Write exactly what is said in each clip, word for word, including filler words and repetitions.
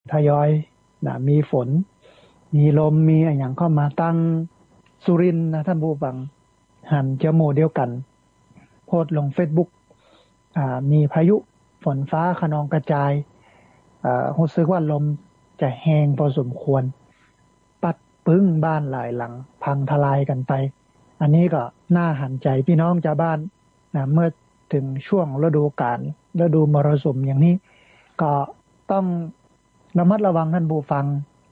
ทยอยนะมีฝนมีลมมีอะไรอย่างเข้ามาตั้งสุรินทร์นะท่านผู้ฟังหันจะโมเดียวกันโพสต์ลง เฟซบุ๊ก อ่ามีพายุฝนฟ้าคะนองกระจายอ่ารู้สึกว่าลมจะแรงพอสมควรปัดปึ้งบ้านหลายหลังพังทลายกันไปอันนี้ก็น่าหันใจพี่น้องชาวบ้านนะเมื่อถึงช่วงฤดูกาลฤดูมรสุมอย่างนี้ก็ต้องระมัดระวังท่านผู้ฟัง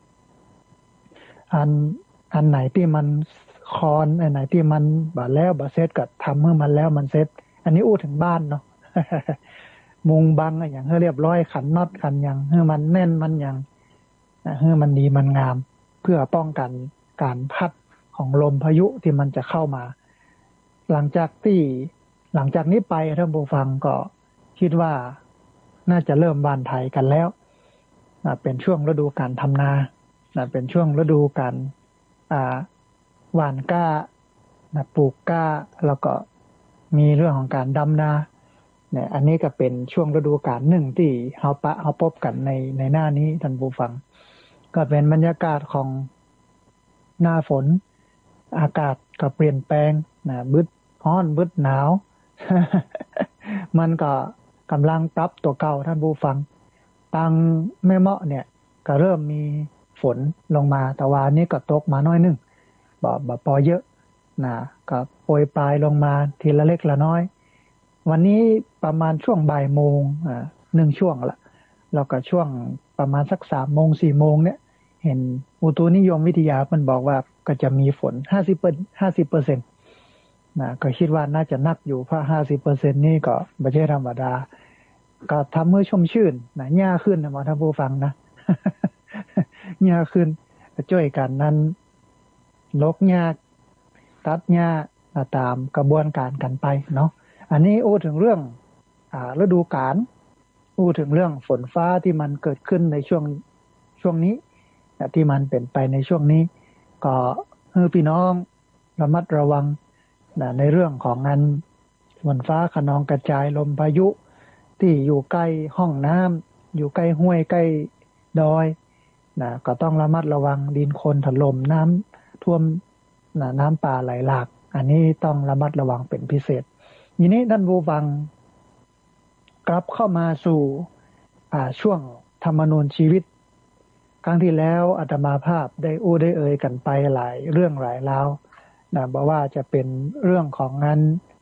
อันอันไหนที่มันคอนอันไหนที่มันบาแล้วบาเซ็ตก็ทำเมื่อมันแล้วมันเซ็ตอันนี้อู้ถึงบ้านเนาะ มุงบังอะอย่างให้เรียบร้อยขันน็อตขันอย่างให้มันแน่นมันอย่างให้มันดีมันงามเพื่อป้องกันการพัดของลมพายุที่มันจะเข้ามา หลังจากที่หลังจากนี้ไปท่านผู้ฟังก็คิดว่าน่าจะเริ่มบานไถกันแล้วนะเป็นช่วงฤดูการทำนานะเป็นช่วงฤดูการอ่าหว่านกล้านะปลูกกล้าแล้วก็มีเรื่องของการดำนาเนี่ยอันนี้ก็เป็นช่วงฤดูกาลหนึ่งที่เฮาปะเฮาพบกันในในหน้านี้ท่านผู้ฟังก็เป็นบรรยากาศของหน้าฝนอากาศก็เปลี่ยนแปลงนะบึดร้อนบึดหนาว มันก็กำลังปรับตัวเก่าท่านผู้ฟังตังแม่เมาะเนี่ยก็เริ่มมีฝนลงมาแต่ว่านี้ก็ตกมาน้อยนึงบ่บ่พอเยอะนะก็โปรยปลายลงมาทีละเล็กละน้อยวันนี้ประมาณช่วงบ่ายโมงอ่าหนึ่งช่วงละแล้วก็ช่วงประมาณสักสามโมงสี่โมงเนี่ยเห็นอุตุนิยมวิทยามันบอกว่าก็จะมีฝนห้าสิบเปอร์ห้าสิบเปอร์เซ็นต์นะก็คิดว่าน่าจะนักอยู่เพราะห้าสิบเปอร์เซ็นต์นี่ก็ไม่ใช่ธรรมดาก็ทำเมื่อชมชื่นนะหญ้าขึ้นนะหมอท่านผู้ฟังนะ หญ้าขึ้นช่วยกันนั้นลกหญ้าตัดหญ้าตามกระบวนการกันไปเนาะอันนี้อู้ถึงเรื่องอ่าฤดูกาลอู้ถึงเรื่องฝนฟ้าที่มันเกิดขึ้นในช่วงช่วงนี้ที่มันเป็นไปในช่วงนี้ก็ให้พี่น้องระมัดระวังนะในเรื่องของงานฝนฟ้าคะนองกระจายลมพายุที่อยู่ใกล้ห้องน้ำอยู่ใกล้ห้วยใกล้ดอยนะก็ต้องระมัดระวังดินโคลนถล่มน้ำท่วมนะน้ำป่าไหลหลากอันนี้ต้องระมัดระวังเป็นพิเศษทีนี้ท่านผู้ฟังกลับเข้ามาสู่ช่วงธรรมนูญชีวิตครั้งที่แล้วอาตมาภาพได้อู้ได้เอ่ยกันไปหลายเรื่องหลายราวนะบอกว่าจะเป็นเรื่องของงาน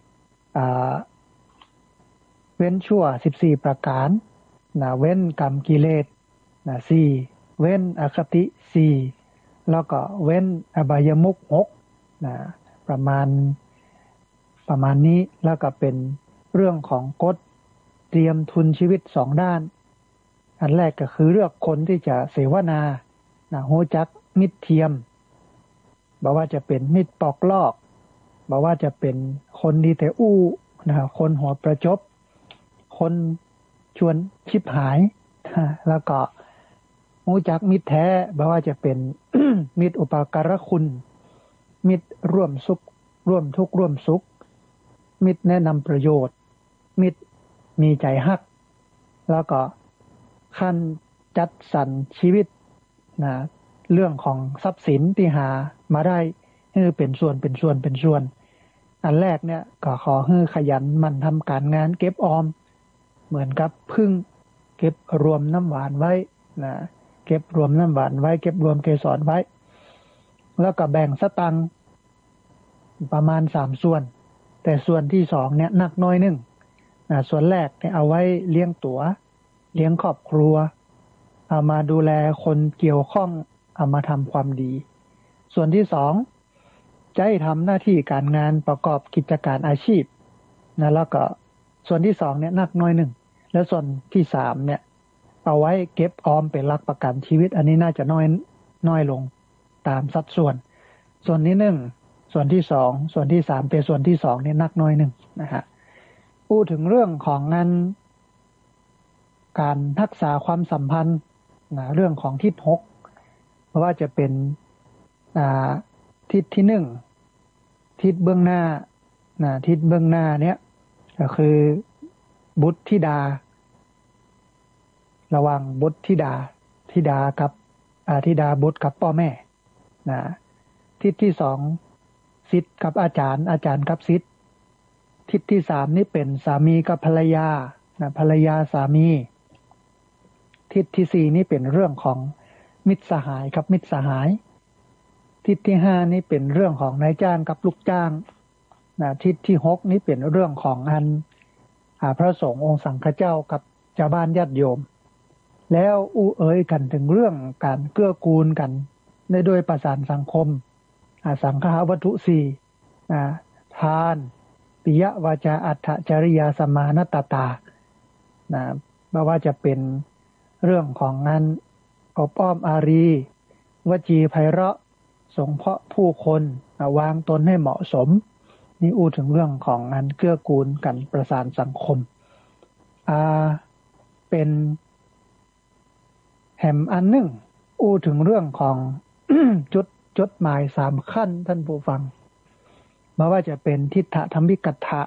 เว้นชั่วสิบสี่ประการนะเว้นกรรมกิเลสนะสี่เว้นอคติสี่แล้วก็เว้นอบายมุขหกนะประมาณประมาณนี้แล้วก็เป็นเรื่องของกฎเตรียมทุนชีวิตสองด้านอันแรกก็คือเลือกคนที่จะเสวนานะโหจักมิตรเทียมบอกว่าจะเป็นมิตรปอกลอกบอกว่าจะเป็นคนดีแต่อู้นะคนหัวประจบคนชวนชิบหายแล้วก็โหจักมิตรแท้บอกว่าจะเป็น มิตรอุปการะคุณมิตรร่วมสุขร่วมทุกข์ร่วมสุขมิตรแนะนำประโยชน์มิตรมีใจฮักแล้วก็ขั้นจัดสรรชีวิตนะเรื่องของทรัพย์สินที่หามาได้ให้เป็นส่วนเป็นส่วนเป็นส่วนอันแรกเนี่ยก็ขอให้ขยันมันทำการงานเก็บออมเหมือนกับพึ่งเก็บรวมน้ำหวานไว้นะเก็บรวมน้ำหวานไว้เก็บรวมเกสรไว้แล้วก็แบ่งสตังค์ประมาณสามส่วนแต่ส่วนที่สองเนี่ยหนักน้อยนึงนะส่วนแรกเนี่ยเอาไว้เลี้ยงตัวเลี้ยงครอบครัวเอามาดูแลคนเกี่ยวข้องเอามาทำความดีส่วนที่สองจะให้ทำหน้าที่การงานประกอบกิจการอาชีพนะแล้วก็ส่วนที่สองเนี่ยหนักน้อยนึงแล้วส่วนที่สามเนี่ยเอาไว้เก็บออมเป็นหลักประกันชีวิตอันนี้น่าจะน้อยน้อยลงตามสัดส่วนส่วนที่หนึ่งส่วนที่สองส่วนที่สามเป็นส่วนที่สองเนี่ยหนักน้อยนึงนะฮะพูดถึงเรื่องของงานการรักษาความสัมพันธ์นะเรื่องของทิศหกเพราะว่าจะเป็นทิศที่หนึ่งทิศเบื้องหน้านะทิศเบื้องหน้าเนี้ยก็คือบุตรธิดาระวังบุตรธิดาธิดากับอาธิดาบุตรกับพ่อแม่นะทิศที่สองศิษย์กับอาจารย์อาจารย์กับศิษย์ทิศที่สามนี่เป็นสามีกับภรรยานะภรรยาสามีทิศที่สี่นี่เป็นเรื่องของมิตรสหายกับมิตรสหายทิศที่ห้านี่เป็นเรื่องของนายจ้างกับลูกจ้างนะทิศที่หกนี่เป็นเรื่องของอันพระสงฆ์องค์สังฆเจ้ากับชาวบ้านญาติโยมแล้วอู้เอ๋ยกันถึงเรื่องการเกื้อกูลกันในโดยประสานสังคมสังฆวัตถุสี่ทานปิยวาจาอัตถจริยาสมานตตานะไม่ว่าจะเป็นเรื่องของงานอบอ้อมอารีวจีไพเราะสงเคราะห์ผู้คนวางตนให้เหมาะสมนี่อู้ถึงเรื่องของงานเกื้อกูลกันประสานสังคมอ่าเป็นแหมอันหนึ่งอู้ถึงเรื่องของ จุดจดหมายสามขั้นท่านผู้ฟังไม่ว่าจะเป็นทิฏฐธรรมิกัตถะ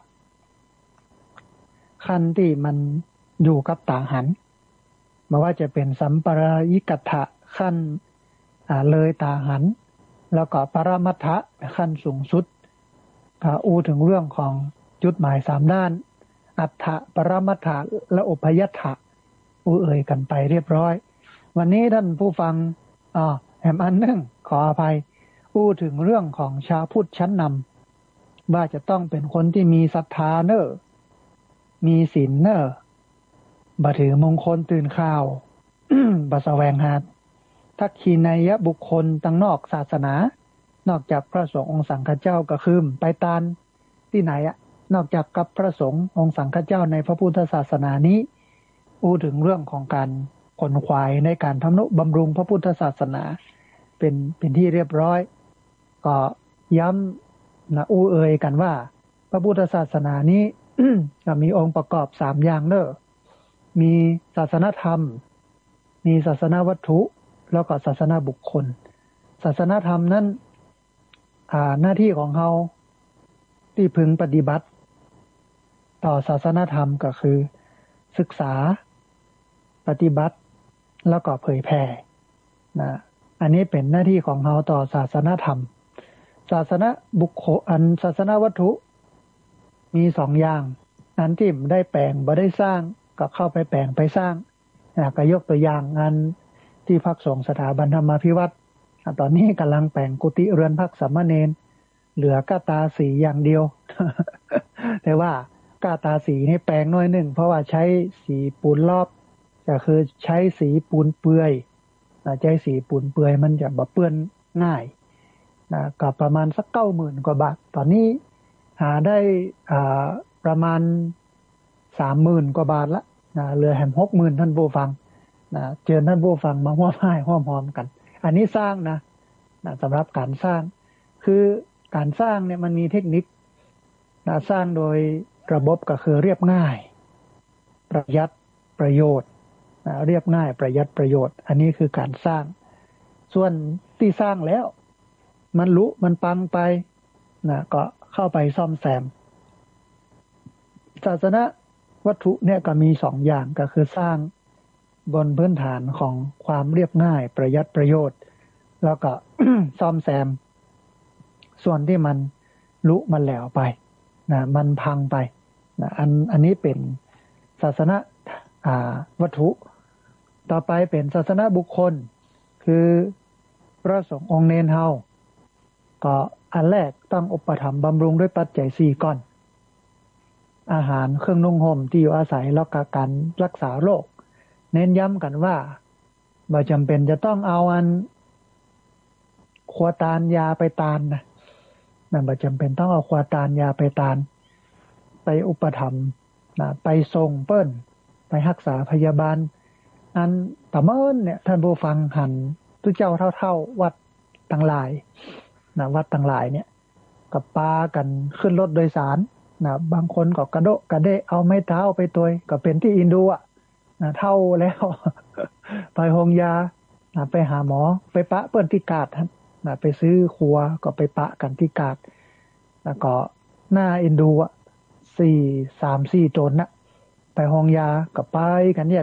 ขั้นที่มันอยู่กับตาหันไม่ว่าจะเป็นสัมปรายิกัตถะขั้นเลยตาหันแล้วก็ปรมัตถะขั้นสูงสุดก็อู้ถึงเรื่องของจุดหมายสามด้านอัฏฐะปรมัตถะและอุปยัตถะอู้เอ่ยกันไปเรียบร้อยวันนี้ท่านผู้ฟังอ๋อแหมอันหนึ่งขออภัยอู้ถึงเรื่องของชาวพุทธชั้นนำว่าจะต้องเป็นคนที่มีศรัทธาเนอะมีศีลเนอะบ่ถือมงคลตื่นข่าว บ่แสวงหาทักขีนัยบุคคลตั้งนอกศาสนานอกจากพระสงฆ์องค์สังฆเจ้าก็คือไปตานที่ไหนอะนอกจากกับพระสงฆ์องค์สังฆเจ้าในพระพุทธศาสนานี้อู้ถึงเรื่องของการขนขวายในการทำนุบำรุงพระพุทธศาสนาเป็นเป็นที่เรียบร้อยก็ย้ำนะอู้เอ่ยกันว่าพระพุทธศาสนานี้ ก็มีองค์ประกอบสามอย่างเนอะมีศาสนธรรมมีศาสนาวัตถุแล้วก็ศาสนาบุคคลศาสนธรรมนั้นอ่าหน้าที่ของเราที่พึงปฏิบัติต่อศาสนธรรมก็คือศึกษาปฏิบัติแล้วก็เผยแผ่นะอันนี้เป็นหน้าที่ของเราต่อศาสนธรรมศาสนาบุคคลอันศาสนาวัตถุมีสองอย่างอันที่ได้แปลงบ่ได้สร้างก็เข้าไปแปลงไปสร้างนะก็ยกตัวอย่างอันที่พักสงฆ์สถาบันธรรมาภิวัตรตอนนี้กำลังแปลงกุฏิเรือนพักสามเณรเหลือกาตาสีอย่างเดียว แต่ว่ากาตาสีนี่แปลงน้อยหนึ่งเพราะว่าใช้สีปูนรอบก็คือใช้สีปูนเปื่อยใช้สีปูนเปื่อยมันจะบ่เปื้อนง่ายนะก็ประมาณสักเก้าหมื่นกว่าบาทตอนนี้หาได้อ่าประมาณสามหมื่นกว่าบาทละนะเหลือแหมหกหมื่นท่านผู้ฟังนะเชิญท่านผู้ฟังมาร่วมให้ร่วมพร้อมกันอันนี้สร้างนะนะสำหรับการสร้างคือการสร้างเนี่ยมันมีเทคนิคนะสร้างโดยระบบก็คือเรียบง่ายประหยัดประโยชน์นะเรียบง่ายประหยัดประโยชน์อันนี้คือการสร้างส่วนที่สร้างแล้วมันลุมันปังไปนะก็เข้าไปซ่อมแซมศาสนาวัตถุเนี่ยก็มีสองอย่างก็คือสร้างบนพื้นฐานของความเรียบง่ายประหยัดประโยชน์แล้วก็ ซ่อมแซมส่วนที่มันลุมันแหลวไปนะมันพังไปนะอันอันนี้เป็นศาสนาอ่าวัตถุต่อไปเป็นศาสนาบุคคลคือพระสงฆ์องค์เนรเฮาก็อันแรกต้องอุปถัมภ์บำรุงด้วยปัจจัยสี่ก่อนอาหารเครื่องนุ่งห่มที่อยู่อาศัยแล้วก็การรักษาโรคเน้นย้ำกันว่าบ่จำเป็นจะต้องเอาอันขวตานยาไปตานนะนั่นบ่จำเป็นต้องเอาขวตานยาไปตานไปอุปถัมภ์นะไปทรงเปิ้นไปรักษาพยาบาลอันตะเมินเนี่ยท่านผู้ฟังหันทุกเจ้าเท่าๆวัดต่างหลายนะวัดต่างหลายเนี่ยกับปากันขึ้นรถโดยสารนะบางคนก็กระโดะกระเดะเอาไม้เท้าไปตัวก็เป็นที่อินโดอ่ะนะเท่าแล้ว ไปโรงยานะไปหาหมอไปปะเปิ้นที่กาดนะไปซื้อครัวก็ไปปะกันที่กาดแล้วก็หน้าอินโดอ่ะสี่สามสี่โจนนะไปโรงยากับไปกันเนี่ยกะ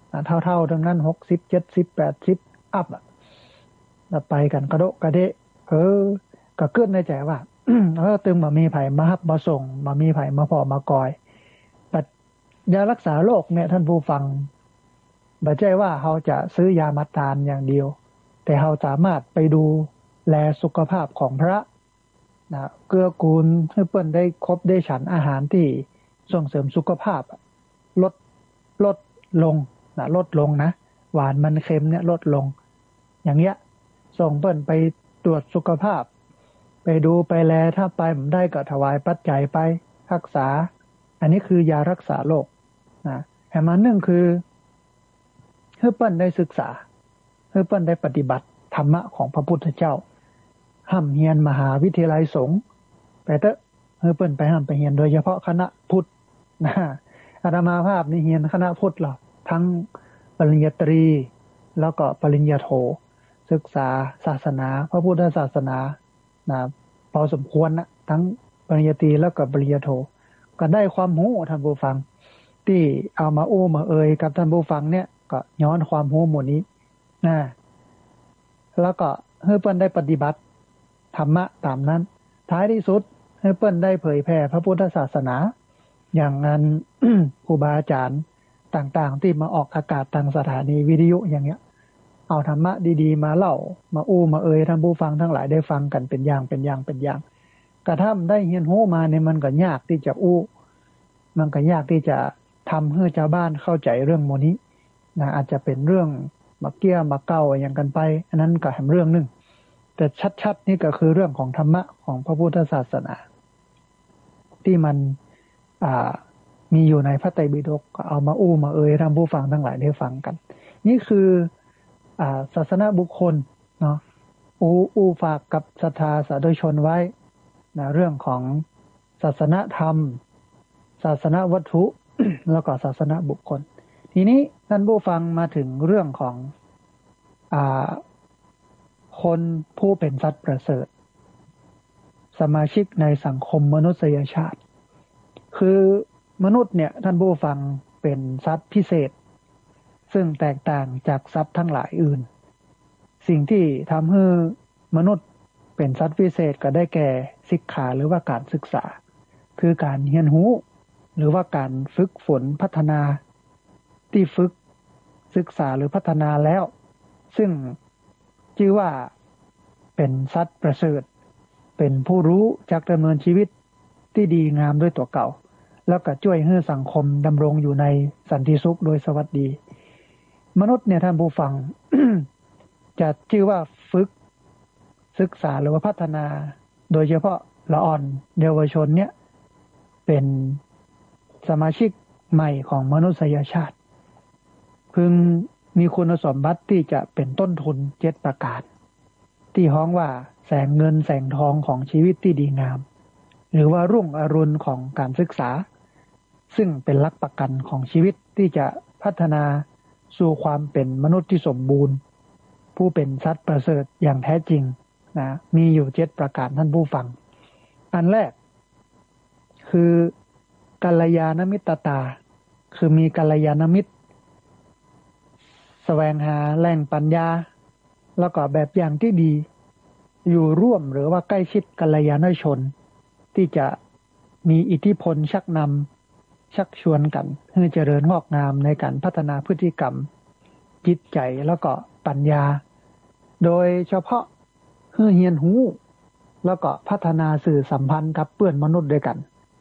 เท่าๆทั้งนั้นหกสิบ เจ็ดสิบ แปดสิบอัพอ่ะแล้วไปกันกระโดะกระเดะเออก็เกิดในใจว่า เออตึงมามีไผมาฮับมาส่งมามีไผมาพอมากอยปัจยารักษาโรคเนี่ยท่านผู้ฟังบ่ใช่ว่าเราจะซื้อยามาทานอย่างเดียวแต่เราสามารถไปดูแลสุขภาพของพระนะเกื้อกูลให้เปิ้นได้ครบได้ฉันอาหารที่ส่งเสริมสุขภาพลดลดลงนะลดลงนะหวานมันเค็มเนี่ยลดลงอย่างเงี้ยส่งเปิ้นไปตรวจสุขภาพไปดูไปแลถ้าไปผมได้ก็ถวายปัจจัยไปรักษาอันนี้คือยารักษาโรคนะแห่งมันหนึ่งคือให้เปิ้นได้ศึกษาให้เปิ้นได้ปฏิบัติธรรมะของพระพุทธเจ้าห้ำเฮียนมหาวิทยาลัยสงฆ์ไปเถอะให้เปิ้นไปห้ำไปเฮียนโดยเฉพาะคณะพุทธนะอาตมาภาพนี่เฮียนคณะพุทธหรอทั้งปริญญาตรีแล้วก็ปริญญาโทศึกษาศาสนาพระพุทธศาสนานะพอสมควรนะทั้งปริญญาตรีแล้วก็ปริญญาโทก็ได้ความรู้ท่านผู้ฟังที่เอามาอู้มาเอ่ยกับท่านผู้ฟังเนี่ยก็ย้อนความรู้หมดนี้นะแล้วก็ให้เปิ้นได้ปฏิบัติธรรมะตามนั้นท้ายที่สุดให้เปิ้นได้เผยแผ่พระพุทธศาสนาอย่างนั้น ครูบาอาจารย์ต่างๆที่มาออกอากาศทางสถานีวิทยุอย่างเงี้ยเอาธรรมะดีๆมาเล่ามาอู้มาเอ่ยท่านผู้ฟังทั้งหลายได้ฟังกันเป็นอย่างเป็นอย่างเป็นอย่างกระทั่งได้เรียนรู้มาเนี่ยมันก็ยากที่จะอู้มันก็ยากที่จะทำให้ชาวบ้านเข้าใจเรื่องโมนี้นะอาจจะเป็นเรื่องมาเกี้ยมาเก้าอย่างกันไปอันนั้นก็เป็นเรื่องนึงแต่ชัดๆนี่ก็คือเรื่องของธรรมะของพระพุทธศาสนาที่มันอ่ามีอยู่ในพระไตรปิฎกก็เอามาอู้มาเอ่ยท่านผู้ฟังทั้งหลายได้ฟังกันนี่คืออ่าศาสนาบุคคลเนาะอู้อู้ฝากกับศรัทธาสาธุชนไว้นะเรื่องของศาสนธรรมศาสนวัตถุ แล้วก็ศาสนาบุคคลทีนี้ท่านผู้ฟังมาถึงเรื่องของอ่าคนผู้เป็นสัตว์ประเสริฐสมาชิกในสังคมมนุษยชาติคือมนุษย์เนี่ยท่านผู้ฟังเป็นสัตว์พิเศษซึ่งแตกต่างจากสัตว์ทั้งหลายอื่นสิ่งที่ทำให้มนุษย์เป็นสัตว์พิเศษก็ได้แก่ศิกขาหรือว่าการศึกษาคือการเรียนรู้หรือว่าการฝึกฝนพัฒนาที่ฝึกศึกษาหรือพัฒนาแล้วซึ่งชื่อว่าเป็นสัตว์ประเสริฐเป็นผู้รู้จักดำเนินชีวิตที่ดีงามด้วยตัวเก่าแล้วก็ช่วยให้สังคมดำรงอยู่ในสันติสุขโดยสวัสดีมนุษย์เนี่ยท่านผู้ฟัง จะชื่อว่าฝึกศึกษาหรือว่าพัฒนาโดยเฉพาะละอ่อนเยาวชนเนี่ยเป็นสมาชิกใหม่ของมนุษยชาติพึงมีคุณสมบัติที่จะเป็นต้นทุนเจ็ดประการที่ฮ้องว่าแสงเงินแสงทองของชีวิตที่ดีงามหรือว่ารุ่งอรุณของการศึกษาซึ่งเป็นหลักประกันของชีวิตที่จะพัฒนาสู่ความเป็นมนุษย์ที่สมบูรณ์ผู้เป็นสัตว์ประเสริฐอย่างแท้จริงนะมีอยู่เจ็ดประการท่านผู้ฟังอันแรกคือกัลยาณมิตรตาคือมีกัลยาณมิตรแสวงหาแหล่งปัญญาแล้วก็แบบอย่างที่ดีอยู่ร่วมหรือว่าใกล้ชิดกัลยาณชนที่จะมีอิทธิพลชักนำชักชวนกันให้เจริญงอกงามในการพัฒนาพฤติกรรมจิตใจแล้วก็ปัญญาโดยเฉพาะให้เรียนรู้แล้วก็พัฒนาสื่อสัมพันธ์กับเพื่อนมนุษย์ด้วยกัน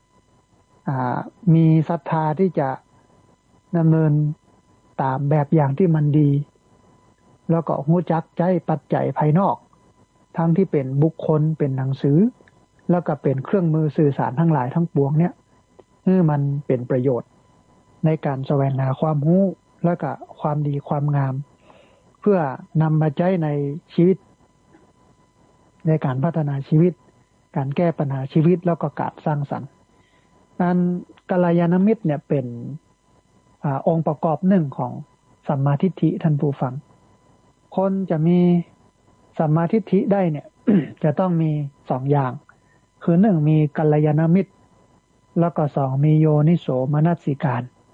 มีศรัทธาที่จะดำเนินตามแบบอย่างที่มันดีแล้วก็รู้จักใจปัจจัยภายนอกทั้งที่เป็นบุคคลเป็นหนังสือแล้วก็เป็นเครื่องมือสื่อสารทั้งหลายทั้งปวงเนี่ยให้มันเป็นประโยชน์ในการแสวงหาความรู้แล้วก็ความดีความงามเพื่อนำมาใช้ในชีวิตในการพัฒนาชีวิตการแก้ปัญหาชีวิตแล้วก็การสร้างสรรค์การกัลยาณมิตรเนี่ยเป็นอ่าองค์ประกอบหนึ่งของสัมมาทิฏฐิท่านผู้ฟังคนจะมีสัมมาทิฏฐิได้เนี่ย จะต้องมีสองอย่างคือหนึ่งมีกัลยาณมิตรแล้วก็สองมีโยนิโสมนสิการ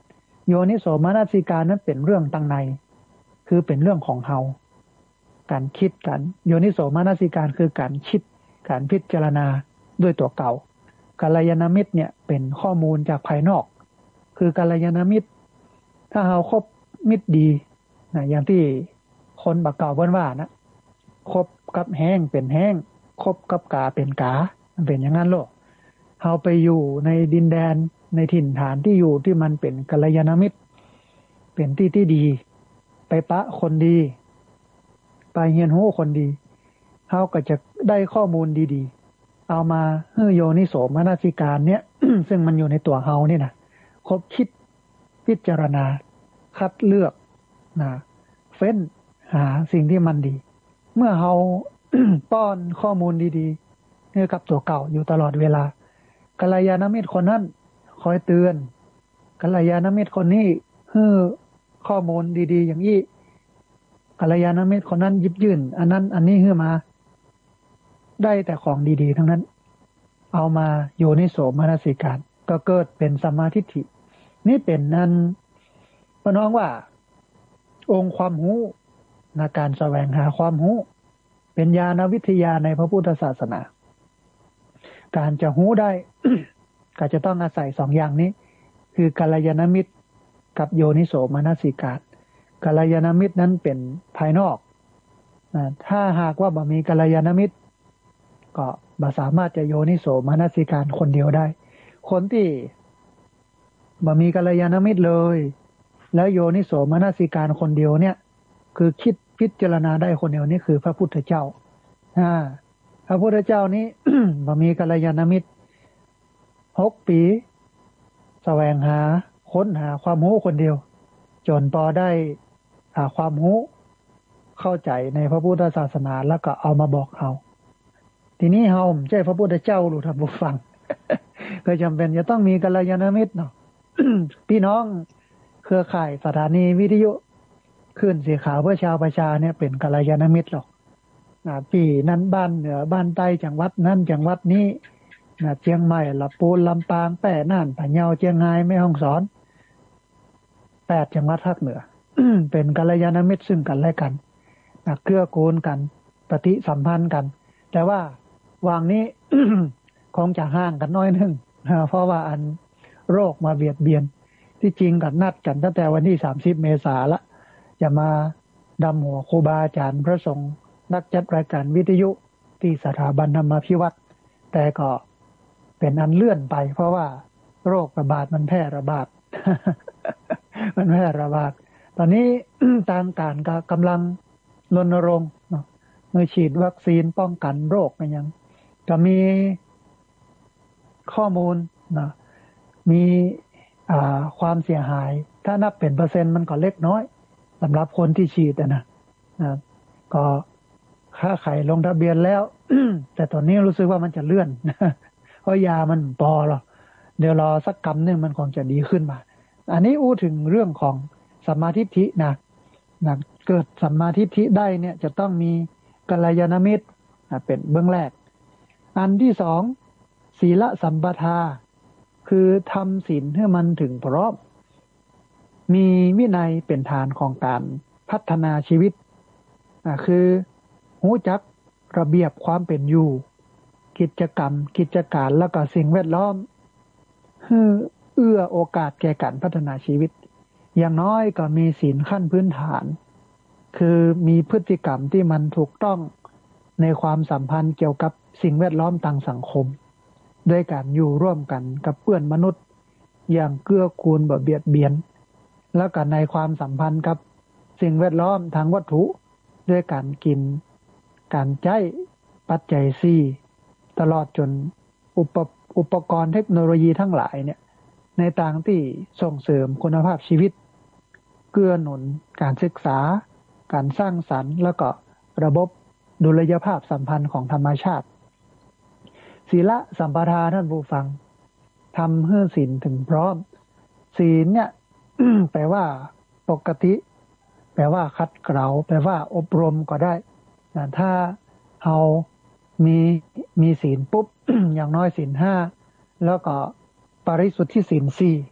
โยนิโสมนสิการนั้นเป็นเรื่องตั้งในคือเป็นเรื่องของเฮาการคิดกันโยนิโสมนสิการคือการคิดการพิจารณาด้วยตัวเก่ากัลยาณมิตรเนี่ยเป็นข้อมูลจากภายนอกคือกัลยาณมิตรถ้าเฮาคบมิตรดีนะอย่างที่คนบักเก่าเพิ่นว่านะคบกับแห้งเป็นแห้งคบกับกาเป็นกามันเป็นอย่างนั้นโลกเฮาไปอยู่ในดินแดนในถิ่นฐานที่อยู่ที่มันเป็นกัลยาณมิตรเป็นที่ที่ดีไปปะคนดีไปเฮียนโหคนดีเฮาก็จะได้ข้อมูลดีๆเอามาให้โยนิโสมนสิการเนี่ย ซึ่งมันอยู่ในตัวเฮานี่นะคบคิดพิจารณาคัดเลือกนะเฟ้นหาสิ่งที่มันดีเมื่อเฮา ป้อนข้อมูลดีๆให้กับตัวเก่าอยู่ตลอดเวลากัลยาณมิตรคนนั้นคอยเตือนกัลยาณมิตรคนนี้ให้ข้อมูลดีๆอย่างนี้กัลยาณมิตรคนนั้นหยิบยื่นอันนั้นอันนี้ให้มาได้แต่ของดีๆทั้งนั้นเอามาโยนิโสมนสิการก็เกิดเป็นสัมมาทิฏฐินี่เป็นนั้นพี่น้องว่าองค์ความรู้ในการแสวงหาความรู้เป็นญาณวิทยาในพระพุทธศาสนาการจะรู้ได้ ก็จะต้องอาศัยสองอย่างนี้คือกัลยาณมิตรกับโยนิโสมนสิการกัลยาณมิตรนั้นเป็นภายนอกถ้าหากว่าบ่มีกัลยาณมิตรก็บ่สามารถจะโยนิโสมนสิการคนเดียวได้คนที่บ่มีกัลยาณมิตรเลยแล้วโยนิโสมนสิการคนเดียวเนี่ยคือคิดพิจารณาได้คนเดียวนี่คือพระพุทธเจ้าอ่าพระพุทธเจ้านี้ บ่มีกัลยาณมิตรหกปีแสวงหาค้นหาความรู้คนเดียวจนพอได้หาความรู้เข้าใจในพระพุทธศาสนาแล้วก็เอามาบอกเฮาทีนี้เฮาไม่ใช่พระพุทธเจ้าหรือท่านผู้ฟัง ก็จำเป็นจะต้องมีกัลยาณมิตรเนาะ พี่น้องเครือข่ายสถานีวิทยุขึ้นสีขาวเพื่อชาวประชาเนี่ยเป็นกัลยาณมิตรหรอกนะพี่นั้นบ้านเหนือบ้านใต้จังหวัดนั้นจังหวัดนี้นะเชียงใหม่ลำพูนลำปางแปะน่านพะเยาเชียงรายแม่ฮ่องสอนแปดจังหวัดภาคเหนือ เป็นกัลยาณมิตรซึ่งกันและกันนะเกื้อกูลกันปฏิสัมพันธ์กันแต่ว่าวางนี้ คงจะห่างกันน้อยนึงนะเพราะว่าอันโรคมาเบียดเบียนที่จริงกันนัดกันตั้งแต่วันที่สามสิบเมษายนละจะมาดำหัวครูบาอาจารย์พระสงฆ์นักจัดรายการวิทยุที่สถาบันธรรมพิวัตรแต่ก็เป็นอันเลื่อนไปเพราะว่าโรคระบาดมันแพร่ระบาด มันแพร่ระบาดตอนนี้ ทางการก็กำลังรณรงค์เนาะเมื่อฉีดวัคซีนป้องกันโรคอะไรอย่างก็มีข้อมูลนะมีอ่าความเสียหายถ้านับเป็นเปอร์เซ็นต์มันก็เล็กน้อยสำหรับคนที่ฉีดนะนะก็ค่าไขลงทะเบียนแล้ว แต่ตอนนี้รู้สึกว่ามันจะเลื่อน เพราะยามันพอหรอกเดี๋ยวรอสักกำนึงมันคงจะดีขึ้นมาอันนี้อู้ถึงเรื่องของสัมมาทิฏฐินะนะเกิดสัมมาทิฏฐิได้เนี่ยจะต้องมีกัลยาณมิตรเป็นเบื้องแรกอันที่สองศีลสัมปทาคือทำศีลให้มันถึงพร้อมมีวินัยเป็นฐานของการพัฒนาชีวิตคือรู้จักระเบียบความเป็นอยู่กิจกรรมกิจการแล้วก็สิ่งแวดล้อมให้เอื้อโอกาสแก่การพัฒนาชีวิตอย่างน้อยก็มีศีลขั้นพื้นฐานคือมีพฤติกรรมที่มันถูกต้องในความสัมพันธ์เกี่ยวกับสิ่งแวดล้อมทางสังคมด้วยการอยู่ร่วมกันกับเพื่อนมนุษย์อย่างเกื้อกูลบ่เบียดเบียนแล้วก็ในความสัมพันธ์กับสิ่งแวดล้อมทางวัตถุด้วยการกินการใช้ปัจจัยสี่ตลอดจนอุปอุปกรณ์เทคโนโลยีทั้งหลายเนี่ยในทางที่ส่งเสริมคุณภาพชีวิตเกื้อหนุนการศึกษาการสร้างสรรค์แล้วก็ระบบดุลยภาพสัมพันธ์ของธรรมชาติศีลสัมปทาท่านผู้ฟังทำให้ศีลถึงพร้อมศีลเนี่ย แปลว่าปกติแปลว่าคัดเกลาแปลว่าอบรมก็ได้แต่ถ้าเรามีมีศีลปุ๊บ อย่างน้อยศีลห้าแล้วก็ปริสุทธิศีลสี่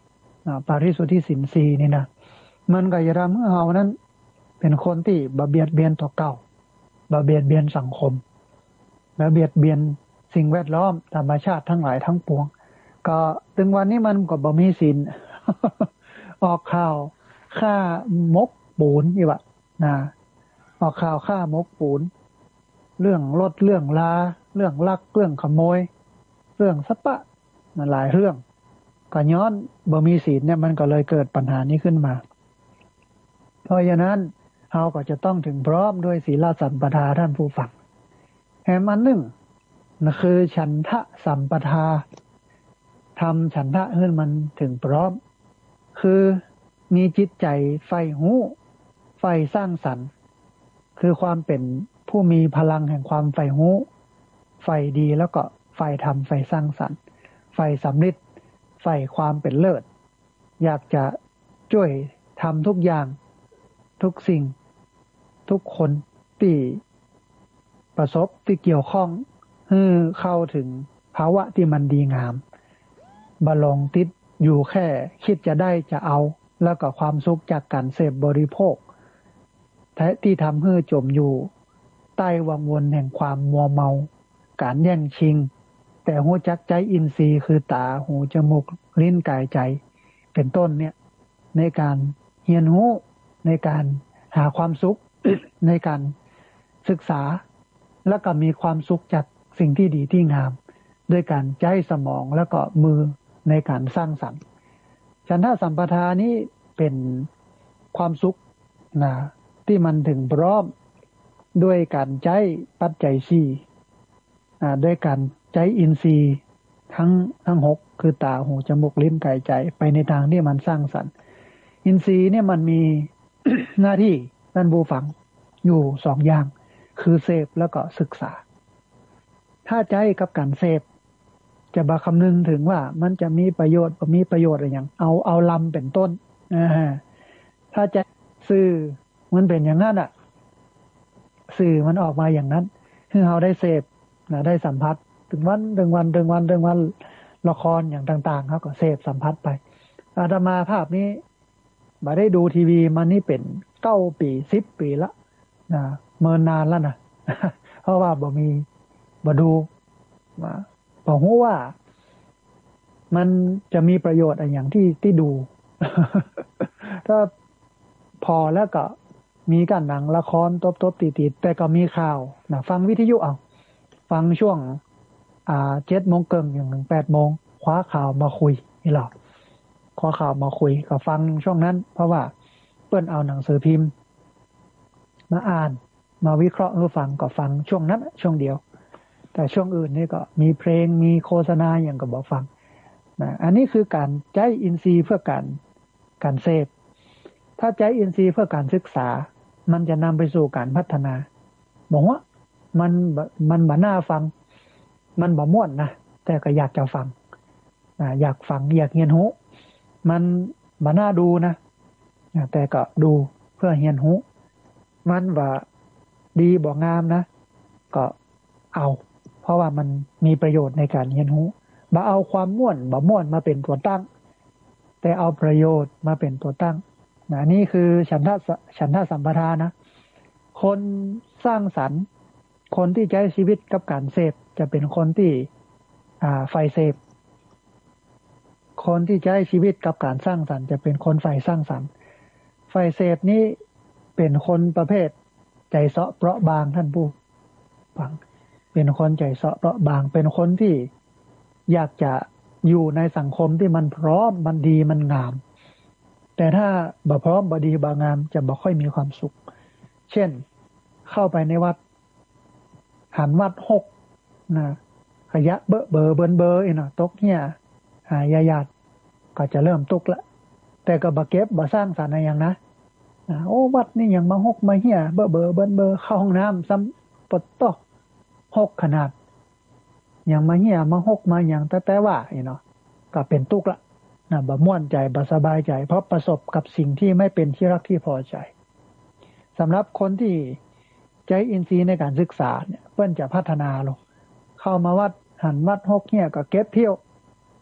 ปาริสุทธิสินสีนี่นะมันก็จะทำให้เรานั้นเป็นคนที่บ่เบียดเบียนต่อเก่าบ่เบียดเบียนสังคมบ่เบียดเบียนสิ่งแวดล้อมธรรมชาติทั้งหลายทั้งปวงก็ถึงวันนี้มันก็บ่มีศีล ออกข่าวฆ่ามกปูนนี่วะนะออกข่าวฆ่ามกปูนเรื่องรถเรื่องลาเรื่องลักเรื่องขโมยเรื่องสปะมันหลายเรื่องก็ย้อนบ่มีศีลเนี่ยมันก็เลยเกิดปัญหานี้ขึ้นมาเพราะฉะนั้นเราก็จะต้องถึงพร้อมด้วยศีลสัมปทาท่านผู้ฟังแห่งอันหนึ่งนั่นคือฉันทะสัมปทาทำฉันทะให้มันถึงพร้อมคือมีจิตใจใฝ่รู้ใฝ่สร้างสรรค์คือความเป็นผู้มีพลังแห่งความใฝ่รู้ใฝ่ดีแล้วก็ใฝ่ธรรมใฝ่สร้างสรรค์ใฝ่สำนึกใฝ่ความเป็นเลิศอยากจะช่วยทำทุกอย่างทุกสิ่งทุกคนที่ประสบที่เกี่ยวข้องให้เข้าถึงภาวะที่มันดีงามบลงติดอยู่แค่คิดจะได้จะเอาแล้วก็ความสุขจากการเสพบริโภคแท้ที่ทำให้จมอยู่ใต้วังวนแห่งความมัวเมาการแย่งชิงแต่หูจักใจอินทรีย์คือตาหูจมูกลิ้นกายใจเป็นต้นเนี่ยในการเรียนรู้ในการหาความสุข ในการศึกษาแล้วก็มีความสุขจากสิ่งที่ดีที่งามด้วยการใช้สมองแล้วก็มือในการสร้างสรรค์ฉันทะสัมปทานี้เป็นความสุขนะที่มันถึงพร้อมด้วยการใช้ปัจจัยสี่อ่าด้วยการใช้อินทรีย์ทั้งทั้งหกคือตาหูจมูกลิ้นกายใจไปในทางที่มันสร้างสรรค์อินทรีย์เนี่ยมันมี หน้าที่ท่านผู้ฟังอยู่สองอย่างคือเสพแล้วก็ศึกษาถ้าใจกับการเสพจะบาคำนึงถึงว่ามันจะมีประโยชน์บ่มีประโยชน์อะไรอย่างเอาเอาลำเป็นต้นอ่าถ้าจะสื่อมันเป็นอย่างนั้นอ่ะสื่อมันออกมาอย่างนั้นคือเราได้เสพนะได้สัมผัสถึงวันถึงวันถึงวันถึงวันละครอย่างต่างๆเขาก็เสพสัมผัสไปอาตมาภาพนี้บ่ได้ดูทีวีมานี่เป็นเก้าปีสิบปีละนะเมินนานแล้วนะเพราะว่าบ่มีบ่ดูมาบอกว่ามันจะมีประโยชน์อะไรอย่างที่ที่ดู ถ้าพอแล้วก็มีการหนังละครตบๆติดๆแต่ก็มีข่าวนะฟังวิทยุเอาฟังช่วงอ่าเจ็ดโมงเกิงอย่างหนึ่งแปดโมงคว้าข่าวมาคุยนี่หรอคว้าข่าวมาคุยก็ฟังช่วงนั้นเพราะว่าเปิ้นเอาหนังสือพิมพ์มาอ่านมาวิเคราะห์ให้ฟังก็ฟังช่วงนั้นช่วงเดียวแต่ช่วงอื่นนี่ก็มีเพลงมีโฆษณาอย่างก็บอกฟังนะอันนี้คือการใช้อินทรีย์เพื่อการการเสพถ้าใช้อินทรีย์เพื่อการศึกษามันจะนำไปสู่การพัฒนาบอกว่ามันมันบ่น่าฟังมันบ่ม่วนนะแต่ก็อยากจะฟังนะอยากฟังอยากเรียนรู้มันบ่น่าดูนะแต่ก็ดูเพื่อเรียนรู้มันว่าดีบ่งามนะก็เอาเพราะว่ามันมีประโยชน์ในการเรียนรู้บ่เอาความม่วนบ่ม่วนมาเป็นตัวตั้งแต่เอาประโยชน์มาเป็นตัวตั้งนะนี่คือฉันทะฉันทะสัมปทานะคนสร้างสรรค์คนที่ใช้ชีวิตกับการเสพจะเป็นคนที่อ่าใฝ่เสพคนที่ใช้ชีวิตกับการสร้างสรรค์จะเป็นคนใฝ่สร้างสรรค์ใฝ่เสพนี้เป็นคนประเภทใจเสาะเปราะบางท่านผู้ฟังเป็นคนใจเสาะเปราะบางเป็นคนที่อยากจะอยู่ในสังคมที่มันพร้อมมันดีมันงามแต่ถ้าบ่พร้อมบ่ดีบ่งามจะบ่ค่อยมีความสุขเช่นเข้าไปในวัดหันวัดหกนะขยะเบอะเบอเบินเบออีกนะตกเนี่ยหายาญาติก็จะเริ่มตกละแต่ก็บ่เก็บบ่สร้างสรรค์อะไรอย่างนะโอ้วัดนี่ยังมาหกมาเหี้ยเบอะเบอเบินเบอเข้าห้องน้ำซ้ำปดตอกหกขนาดยังมาเหี้ยมาหกมาอย่างแต่แต่ว่าอีเนาะก็เป็นตุกละนะบ่ม่วนใจบ่สบายใจเพราะประสบกับสิ่งที่ไม่เป็นที่รักที่พอใจสำหรับคนที่ใช้อินทรีย์ในการศึกษาเนี่ยเพิ่นจะพัฒนาลงเข้ามาวัดหันวัดหกเนี่ยก็เก็บเที่ยว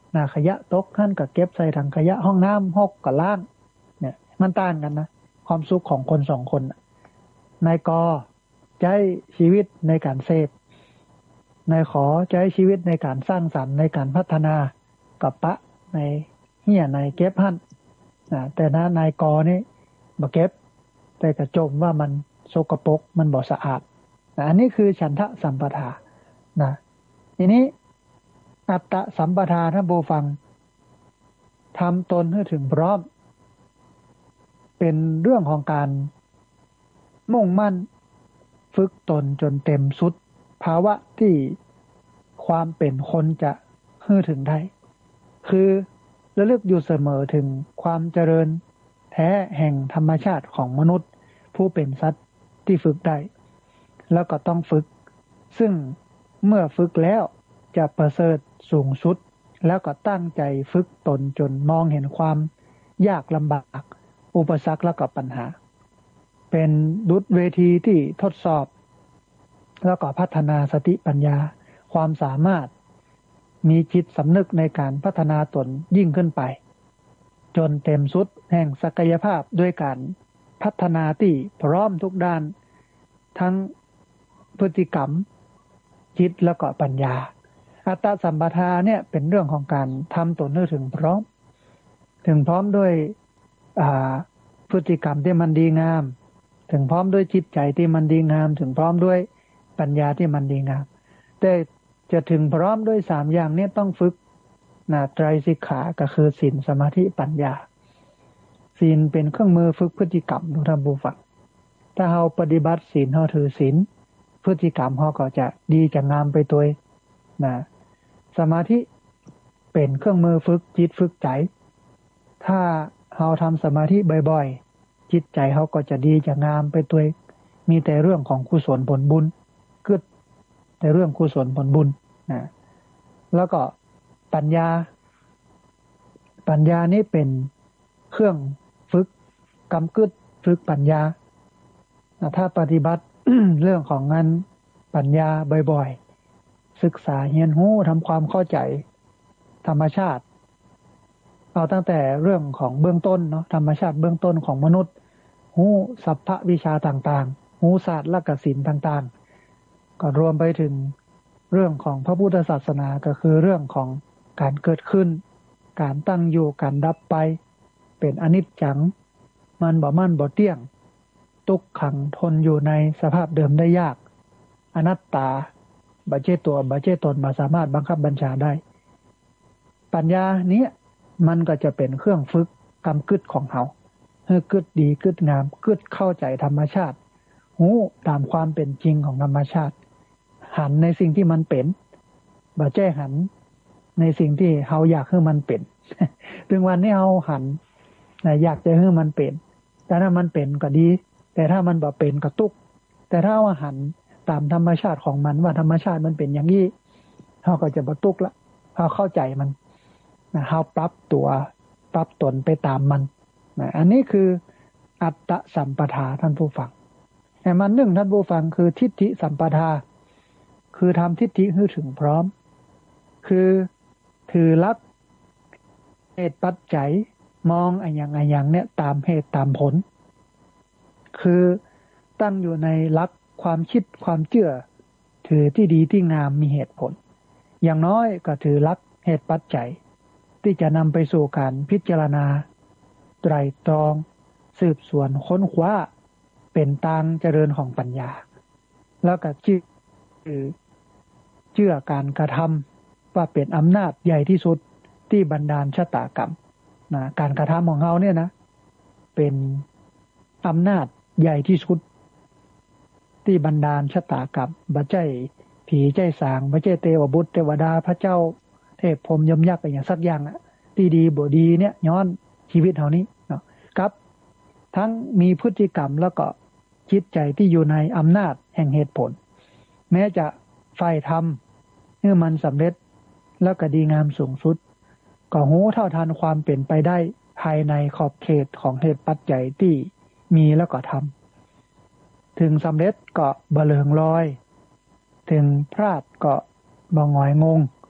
นะขยะตกขั้นก็เก็บใส่ถังขยะห้องน้ำหกก็ล้างเนี่ยมันต่างกันนะความสุขของคนสองคนนายกใช้ชีวิตในการเสพนายขอใช้ชีวิตในการสร้างสรรค์ในการพัฒนากับปะในเหี้ยในเก็บหั่นนะแต่นะนายกนี่บ่เก็บแต่กระจมว่ามันสกปรกมันบ่สะอาดนะอันนี้คือฉันทะสัมปทานะทีนี้อัตตะสัมปทาท่านผู้ฟังทำตนให้ถึงพร้อมเป็นเรื่องของการมุ่งมั่นฝึกตนจนเต็มสุดภาวะที่ความเป็นคนจะให้ถึงได้คือระลึกอยู่เสมอถึงความเจริญแท้แห่งธรรมชาติของมนุษย์ผู้เป็นสัตว์ที่ฝึกได้แล้วก็ต้องฝึกซึ่งเมื่อฝึกแล้วจะประเสริฐสูงสุดแล้วก็ตั้งใจฝึกตนจนมองเห็นความยากลำบากอุปสรรคและก็ปัญหาเป็นดุจเวทีที่ทดสอบแล้วก็พัฒนาสติปัญญาความสามารถมีจิตสำนึกในการพัฒนาตนยิ่งขึ้นไปจนเต็มสุดแห่งศักยภาพด้วยการพัฒนาที่พร้อมทุกด้านทั้งพฤติกรรมจิตแล้วก็ปัญญาอัตตสัมปทาเนี่ยเป็นเรื่องของการทำตนให้ถึงพร้อมถึงพร้อมด้วยพฤติกรรมที่มันดีงามถึงพร้อมด้วยจิตใจที่มันดีงามถึงพร้อมด้วยปัญญาที่มันดีงามแต่จะถึงพร้อมด้วยสามอย่างนี้ต้องฝึกนะไตรสิกขาก็คือศีลสมาธิปัญญาศีลเป็นเครื่องมือฝึกพฤติกรรมทุกท่านผู้ฟังถ้าเราปฏิบัติศีลเราถือศีลพฤติกรรมเราก็จะดีจะงามไปตัวนะสมาธิเป็นเครื่องมือฝึกจิตฝึกใจถ้าเราทำสมาธิบ่อยๆจิตใจเราก็จะดีจะงามไปตัวมีแต่เรื่องของกุศลผลบุญเกิดแต่เรื่องกุศลผลบุญนะแล้วก็ปัญญาปัญญานี่เป็นเครื่องฝึกกำกึดฝึกปัญญาถ้าปฏิบัติ เรื่องของงานปัญญาบ่อยๆศึกษาเรียนรู้ทำความเข้าใจธรรมชาติเอาตั้งแต่เรื่องของเบื้องต้นเนาะธรรมชาติเบื้องต้นของมนุษย์รู้สัพพวิชาต่างๆรู้ศาสตร์และกสิณต่างๆก็รวมไปถึงเรื่องของพระพุทธศาสนาก็คือเรื่องของการเกิดขึ้นการตั้งอยู่การดับไปเป็นอนิจจังมันบ่มั่นบ่เที่ยงทุกขังทนอยู่ในสภาพเดิมได้ยากอนัตตาบ่ใช่ตัวบ่ใช่ตนบ่สามารถบังคับบัญชาได้ปัญญานี้มันก็จะเป็นเครื่องฝึกกำกึดของเฮาให้กึดดีกึดงามกึดเข้าใจธรรมชาติรู้ตามความเป็นจริงของธรรมชาติหันในสิ่งที่มันเป็นบ่ใช่หันในสิ่งที่เฮาอยากให้มันเป็น ถึงวันนี้เฮาหันนะอยากจะให้มันเป็นแต่ถ้ามันเป็นก็ดีแต่ถ้ามันบ่เป็นก็ทุกข์แต่ถ้าว่าหันตามธรรมชาติของมันว่าธรรมชาติมันเป็นอย่างนี้เฮาก็จะบ่ทุกข์ละเฮาเข้าใจมันนะเฮาปรับตัวปรับตนไปตามมันนะอันนี้คืออัตตสัมปทาท่านผู้ฟังแต่มันหนึ่งท่านผู้ฟังคือทิฏฐิสัมปทาคือทำทิฏฐิให้ถึงพร้อมคือถือหลักเหตุปัจจัยมองอะไรอย่างอะไรอย่างเนี่ยตามเหตุตามผลคือตั้งอยู่ในหลักความคิดความเชื่อถือที่ดีที่งามมีเหตุผลอย่างน้อยก็ถือหลักเหตุปัจจัยที่จะนำไปสู่การพิจารณาไตร่ตรองสืบสวนค้นคว้าเป็นทางเจริญของปัญญาแล้วก็เชื่อเชื่อการกระทำว่าเป็นอำนาจใหญ่ที่สุดที่บันดาลชะตากรรมนะการกระทำของเขาเนี่ยนะเป็นอำนาจใหญ่ที่สุดที่บันดาลชะตากรรมบ่ใช่ผีใจสางบ่ใช่เทวบุตรเทวดาพระเจ้าเทพพรหมยมยักษ์อะไรอย่างสักอย่างอ่ะที่ดีบ่ดีเนี่ยย้อนชีวิตเฮานี้เนาะครับทั้งมีพฤติกรรมแล้วก็จิตใจที่อยู่ในอำนาจแห่งเหตุผลแม้จะใฝ่ธรรมเมื่อมันสำเร็จแล้วก็ดีงามสูงสุดก็รู้เท่าทันความเป็นไปได้ภายในขอบเขตของเหตุปัจจัยที่มีแล้วก็ทำถึงสำเร็จก็บ่เหลิงลอยถึงพลาดก็บ่หงอยงง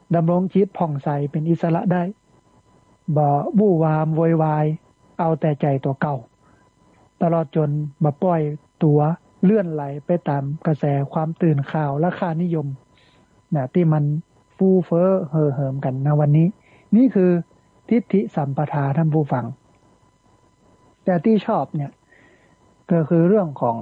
ดำรงชีวิตผ่องใสเป็นอิสระได้บ่บู้วามโวยวายเอาแต่ใจตัวเก่าตลอดจนบ่ปล่อยตัวเลื่อนไหลไปตามกระแสความตื่นข่าวและค่านิยมนะที่มันฟู่เฟ้อเห่อเหิมกันในวันนี้นี่คือทิฏฐิสัมปทาท่านผู้ฟังแต่ที่ชอบเนี่ยก็คือเรื่องของ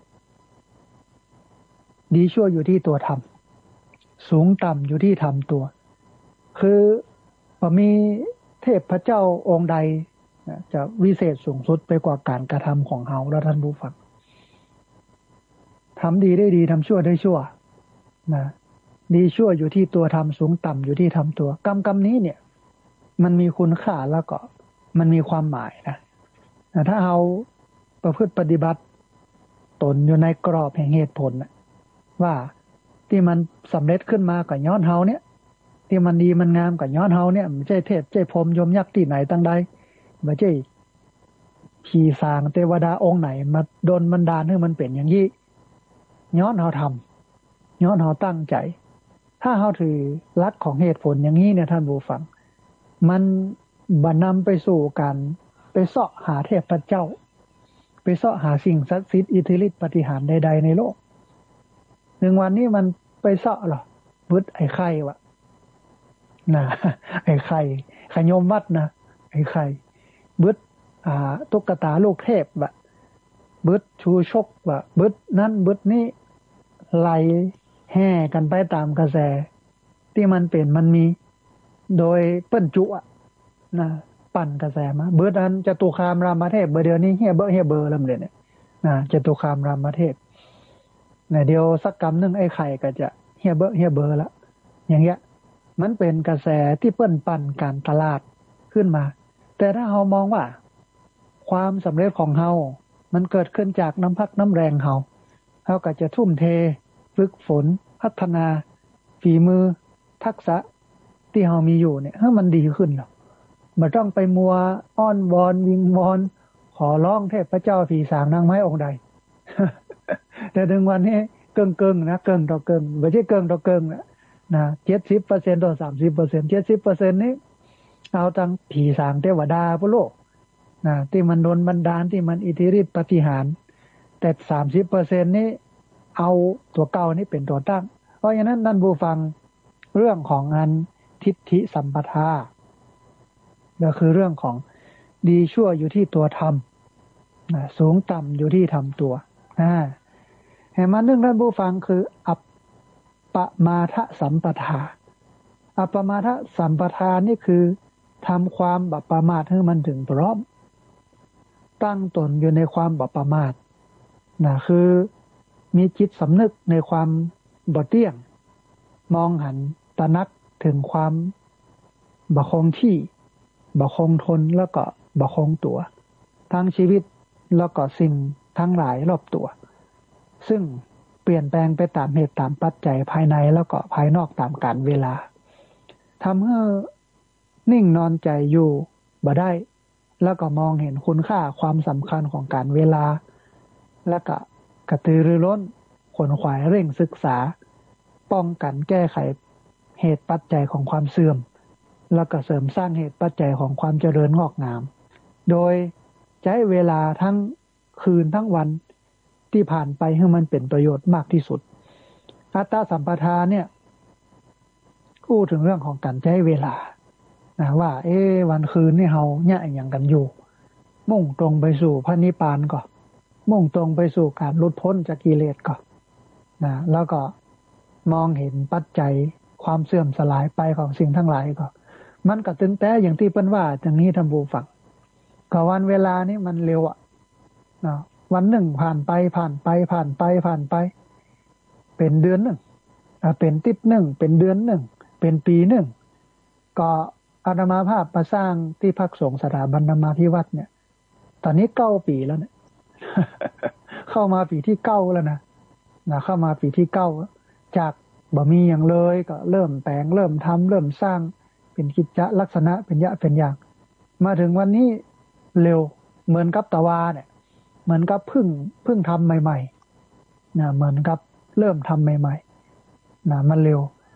ดีชั่วอยู่ที่ตัวทำสูงต่ำอยู่ที่ทำตัวคือบ่มีเทพเจ้าองค์ใดจะวิเศษสูงสุดไปกว่าการกระทำของเฮาและท่านผู้ฟังทำดีได้ดีทำชั่วได้ชั่วนะดีชั่วอยู่ที่ตัวทำสูงต่ำอยู่ที่ทำตัวกรรมกรรมนี้เนี่ยมันมีคุณค่าแล้วก็มันมีความหมายนะถ้าเฮาประพฤติปฏิบัติตนอยู่ในกรอบแห่งเหตุผลนะว่าที่มันสำเร็จขึ้นมากับย้อนเฮาเนี่ยที่มันดีมันงามกับย้อนเฮาเนี่ยไม่ใช่เทพใช่พรหมยมยักษ์ที่ไหนตั้งใดไม่ใช่ผีสางเทวดาองค์ไหนมาดลบันดาลให้มันเป็นอย่างนี้ย้อนเฮาทำย้อนเฮาตั้งใจถ้าเฮาถือหลักของเหตุผลอย่างนี้เนี่ยท่านผู้ฟังมันบ่นำไปสู่การไปเสาะหาเทพเจ้าไปเสาะหาสิ่งศักดิ์สิทธิ์อิทธิฤทธิปาฏิหาริย์ใดๆในโลกหนึ่งวันนี้มันไปเสาะหรอบึดไอ้ไข่วะนะไอ้ไข่ขยมวัดนะไอ้ไข่บึดอ่าตุ๊กตาลูกเทพวะบึดชูชกวะบึดนั่นบึดนี้ไหลแห่กันไปตามกระแสที่มันเป็นมันมีโดยเปิ้นจุอ่ะนะปั่นกระแสมาบึดอันจตุคามรามเทพเบอร์เดียวนี้เฮียเบอร์เฮียเบอร์ลำเด่นเนี่ยนะจตุคามรามเทพเนี่ยเดียวสักกรรมนึงไอ้ไข่ก็จะเฮียเบอร์เฮียเบอร์ละอย่างเงี้ยมันเป็นกระแสที่เปิ้นปั่นการตลาดขึ้นมาแต่ถ้าเฮามองว่าความสำเร็จของเฮามันเกิดขึ้นจากน้ำพักน้ำแรงเฮาเฮาก็จะทุ่มเทฝึกฝนพัฒนาฝีมือทักษะที่เฮามีอยู่เนี่ยให้มันดีขึ้นหรอกบ่ต้องไปมัวอ้อนวอนวิงวอนขอร้องเทพเจ้าผีสางนางไม้องค์ใด แต่ถึงวันนี้เกิงๆนะเกิงต่อเกิงไม่ใช่เกิงต่อเกิงนะนะ เจ็ดสิบเปอร์เซ็นต์ ต่อ สามสิบเปอร์เซ็นต์ เจ็ดสิบเปอร์เซ็นต์ นี้เอาทั้งผีสางเทวดาพระโลกนะที่มันโดนบันดาลที่มันอิทธิฤทธิปาฏิหาริย์แต่ สามสิบเปอร์เซ็นต์ นี้เอาตัวเก่านี้เป็นตัวตั้งเพราะฉะนั้นท่านผู้ฟังเรื่องของงานทิฏฐิสัมปทาก็คือเรื่องของดีชั่วอยู่ที่ตัวทำนะสูงต่ำอยู่ที่ทำตัวอ่าแห่งมาเรื่องท่านผู้ฟังคืออัปปมาทสัมปทาอัปปมาทสัมปทานี่คือทำความบัประมาทให้มันถึงพร้อมตั้งตนอยู่ในความบัประมาทนะคือมีจิตสำนึกในความบ่เที่ยงมองหันตระหนักถึงความบ่คงที่บ่คงทนแล้วก็บ่คงตัวทั้งชีวิตแล้วก็สิ่งทั้งหลายรอบตัวซึ่งเปลี่ยนแปลงไปตามเหตุตามปัจจัยภายในแล้วก็ภายนอกตามกาลเวลาทำให้นิ่งนอนใจอยู่บ่ได้แล้วก็มองเห็นคุณค่าความสำคัญของการเวลาแล้วก็กระตือรือร้นขวนขวายเร่งศึกษาป้องกันแก้ไขเหตุปัจจัยของความเสื่อมแล้วก็เสริมสร้างเหตุปัจจัยของความเจริญงอกงามโดยใช้เวลาทั้งคืนทั้งวันที่ผ่านไปให้มันเป็นประโยชน์มากที่สุดอัตตสัมปทาเนี่ยพูดถึงเรื่องของการใช้เวลานะว่าเอ๊ะวันคืนนี่เฮาเนี่ยอย่างกันอยู่มุ่งตรงไปสู่พระนิพพานก่อนมุ่งตรงไปสู่การหลุดพ้นจากกิเลสก่อนนะแล้วก็มองเห็นปัจจัยความเสื่อมสลายไปของสิ่งทั้งหลายก็มันก็ตึงแต่อย่างที่เพิ่นว่าอย่างนี้ท่านผู้ฟังก็วันเวลานี้มันเร็วอ่ะนะวันหนึ่งผ่านไปผ่านไปผ่านไปผ่านไปเป็นเดือนหนึ่งเป็นติดหนึ่งเป็นเดือนหนึ่งเป็นปีหนึ่งก็อาตมาภาพมาสร้างที่พักสงฆ์สถาบันธรรมาภิวัตน์เนี่ยตอนนี้เก้าปีแล้วเนี่ย เข้ามาปีที่เก้าแล้วนะนะเข้ามาปีที่เก้าจากบ่มีอย่างเลยก็เริ่มแปลงเริ่มทำเริ่มสร้างเป็นกิจลักษณะเป็นยะเป็นอย่างมาถึงวันนี้เร็วเหมือนกับตะวาเนี่ยเหมือนกับพึ่งพึ่งทำใหม่ๆนะเหมือนกับเริ่มทำใหม่ๆนะมันเร็ว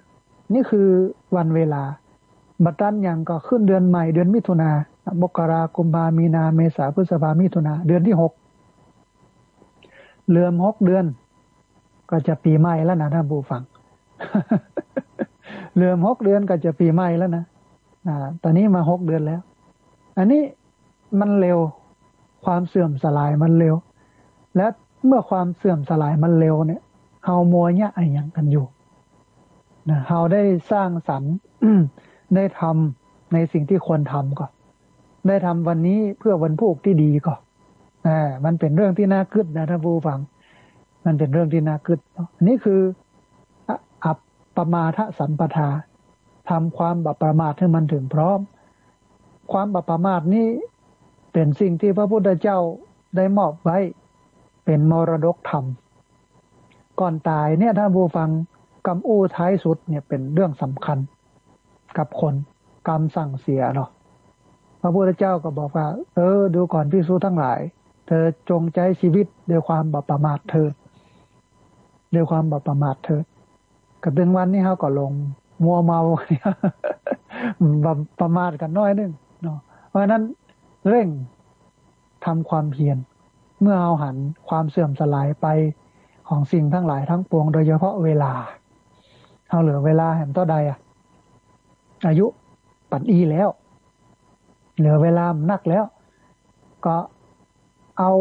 นี่คือวันเวลาบัดนั้นยังก็ขึ้นเดือนใหม่เดือนมิถุนามกรากุมภามีนาเมษาพฤษภามิถุนาเดือนที่หกเหลือมหกเดือนก็จะปีใหม่แล้วนะท่านผู้ฟัง เหลือมหกเดือนก็จะปีใหม่แล้วนะอ่าตอนนี้มาหกเดือนแล้วอันนี้มันเร็วความเสื่อมสลายมันเร็วและเมื่อความเสื่อมสลายมันเร็วเนี่ยเฮามัวเนี่ยอะไรอย่างกันอยู่นะเฮาได้สร้างสรรค์ ได้ทำในสิ่งที่ควรทำก่อนได้ทำวันนี้เพื่อวันพรุ่งที่ดีก่อนอ่ามันเป็นเรื่องที่น่าคิดนะท่านผู้ฟังมันเป็นเรื่องที่น่าคิดอันนี้คืออัปปมาทสัมปทาทำความบัพประมาทให้มันถึงพร้อมความบัพประมาทนี้เป็นสิ่งที่พระพุทธเจ้าได้มอบไว้เป็นมรดกธรรมก่อนตายเนี่ยท่านผู้ฟังกรรมอู้ท้ายสุดเนี่ยเป็นเรื่องสำคัญกับคนกรรมสั่งเสียเนาะพระพุทธเจ้าก็บอกว่าเออดูก่อนภิกษุทั้งหลายเธอจงใช้ชีวิตด้วยความบัพประมาทเถิดด้วยความบัพประมาทเถิดกระถึงวันนี้เขาก็ลงมัวเมา บัพประมาทกันน้อยนึงเนาะเพราะฉะนั้นเร่งทำความเพียรเมื่อเอาหันความเสื่อมสลายไปของสิ่งทั้งหลายทั้งปวงโดยเฉพาะเวลาเอาเหลือเวลาแห่งต่อใดอ่ะอายุปันอีแล้วเหลือเวลานักแล้วก็เอา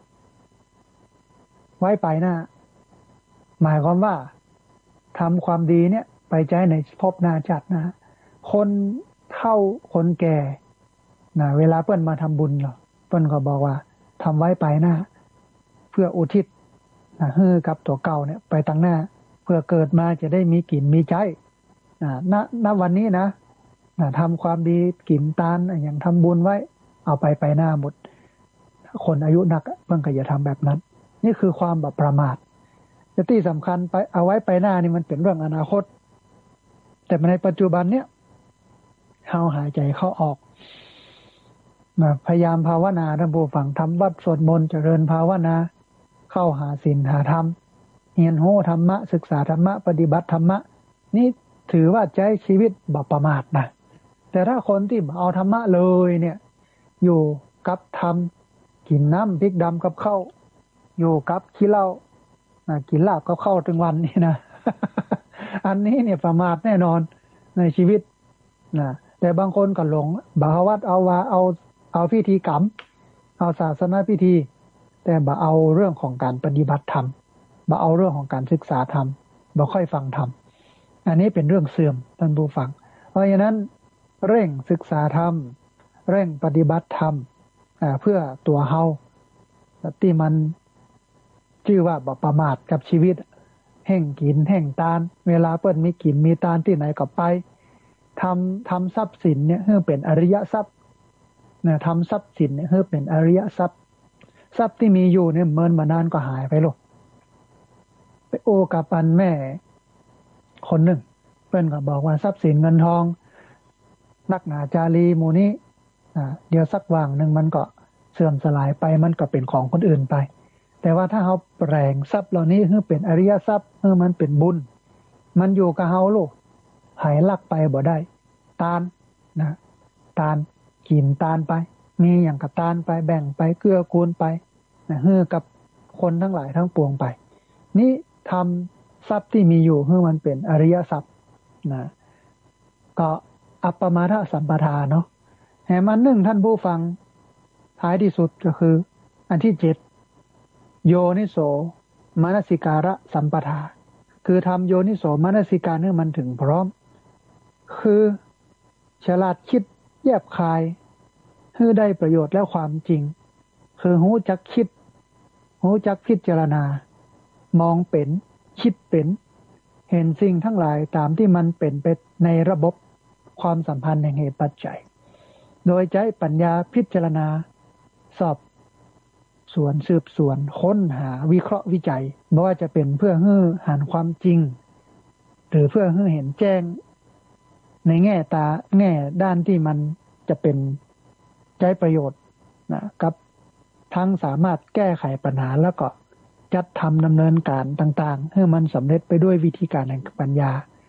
ไว้ไปหน้าหมายความว่าทำความดีเนี่ยไปใจในภพหน้าจัดนะคนเฒ่าคนแก่นะเวลาเปิ้นมาทำบุญเนาะเปิ้นก็บอกว่าทำไว้ไปหน้าเพื่ออุทิศนะให้กับตัวเก่าเนี่ยไปตั้งหน้าเพื่อเกิดมาจะได้มีกินมีใช้นะณณวันนี้นะนะทำความดีกินตานอย่างทำบุญไว้เอาไปไปหน้าหมดคนอายุนักเพิ่งก็อย่าทำแบบนั้นนี่คือความแบบประมาทแต่ที่สำคัญไปเอาไว้ไปหน้านี่มันเป็นเรื่องอนาคตแต่ในปัจจุบันเนี่ยเราหายใจเข้าออกนะพยายามภาวนาท่านผู้ฟังทำวัดสวดมนต์เจริญภาวนาเข้าหาศีลหาธรรมเรียนรู้ธรรมะศึกษาธรรมะปฏิบัติธรรมะนี่ถือว่าใช้ชีวิตแบบประมาทนะแต่ถ้าคนที่เอาธรรมะเลยเนี่ยอยู่กับธรรมกินน้ำพริกดำกับข้าวอยู่กับขี้เหล้ากินลาบกับข้าวถึงวันนี้นะ อันนี้เนี่ยประมาทแน่นอนในชีวิตนะแต่บางคนก็หลงบาวัดเอาว่าเอาเอาพิธีกรรมเอาศาสนาพิธีแต่บ่เอาเรื่องของการปฏิบัติธรรมบ่เอาเรื่องของการศึกษาธรรมบ่ค่อยฟังธรรมอันนี้เป็นเรื่องเสื่อมท่านผู้ฟังเพราะฉะนั้นเร่งศึกษาธรรมเร่งปฏิบัติธรรมเพื่อตัวเฮาที่มันชื่อว่าบ่ประมาทกับชีวิตแห่งกินแห่งตานเวลาเปิ้นมีกินมีตานที่ไหนก็ไปทำทำทรัพย์สินเนี่ยให้เป็นอริยทรัพย์นะทำทรัพย์สินเนี่ยให้เป็นอริยทรัพย์ทรัพย์ที่มีอยู่เนี่ยเมินมานานก็หายไปหรอกไปโอกับปันแม่คนหนึ่งเปิ้นก็บอกว่าทรัพย์สินเงินทองนักหนาจารีหมู่นี้อ่าเดี๋ยวสักว่างหนึ่งมันก็เสื่อมสลายไปมันก็เป็นของคนอื่นไปแต่ว่าถ้าเฮาแปลงทรัพย์เหล่านี้ให้เป็นอริยทรัพย์ให้มันเป็นบุญมันอยู่กับเฮาลูกหายลักไปบ่ได้ตานนะตานกินตานไปมีอย่างกับตานไปแบ่งไปเกื้อกูลไปนะให้กับคนทั้งหลายทั้งปวงไปนี่ทำทรัพย์ที่มีอยู่ให้มันเป็นอริยทรัพย์นะก็อัปปมาทสัมปทาเนาะแห่มันหนึ่งท่านผู้ฟังท้ายที่สุดก็คืออันที่เจ็ดโยนิโสมนสิการะสัมปทาคือทำโยนิโสมนสิการให้มันถึงพร้อมคือฉลาดคิดแยบคายให้ได้ประโยชน์และความจริงคือรู้จักคิดรู้จักพิจารณามองเป็นคิดเป็นเห็นสิ่งทั้งหลายตามที่มันเป็นไปในระบบความสัมพันธ์แห่งเหตุปัจจัยโดยใช้ปัญญาพิจารณาสอบสวนสืบสวนค้นหาวิเคราะห์วิจัยไม่ว่าจะเป็นเพื่อให้หาความจริงหรือเพื่อให้เห็นแจ้งในแง่ตาแง่ด้านที่มันจะเป็นใช้ประโยชน์นะกับทั้งสามารถแก้ไขปัญหาแล้วก็จัดทำดำเนินการต่างๆให้มันสำเร็จไปด้วยวิธีการแห่งปัญญา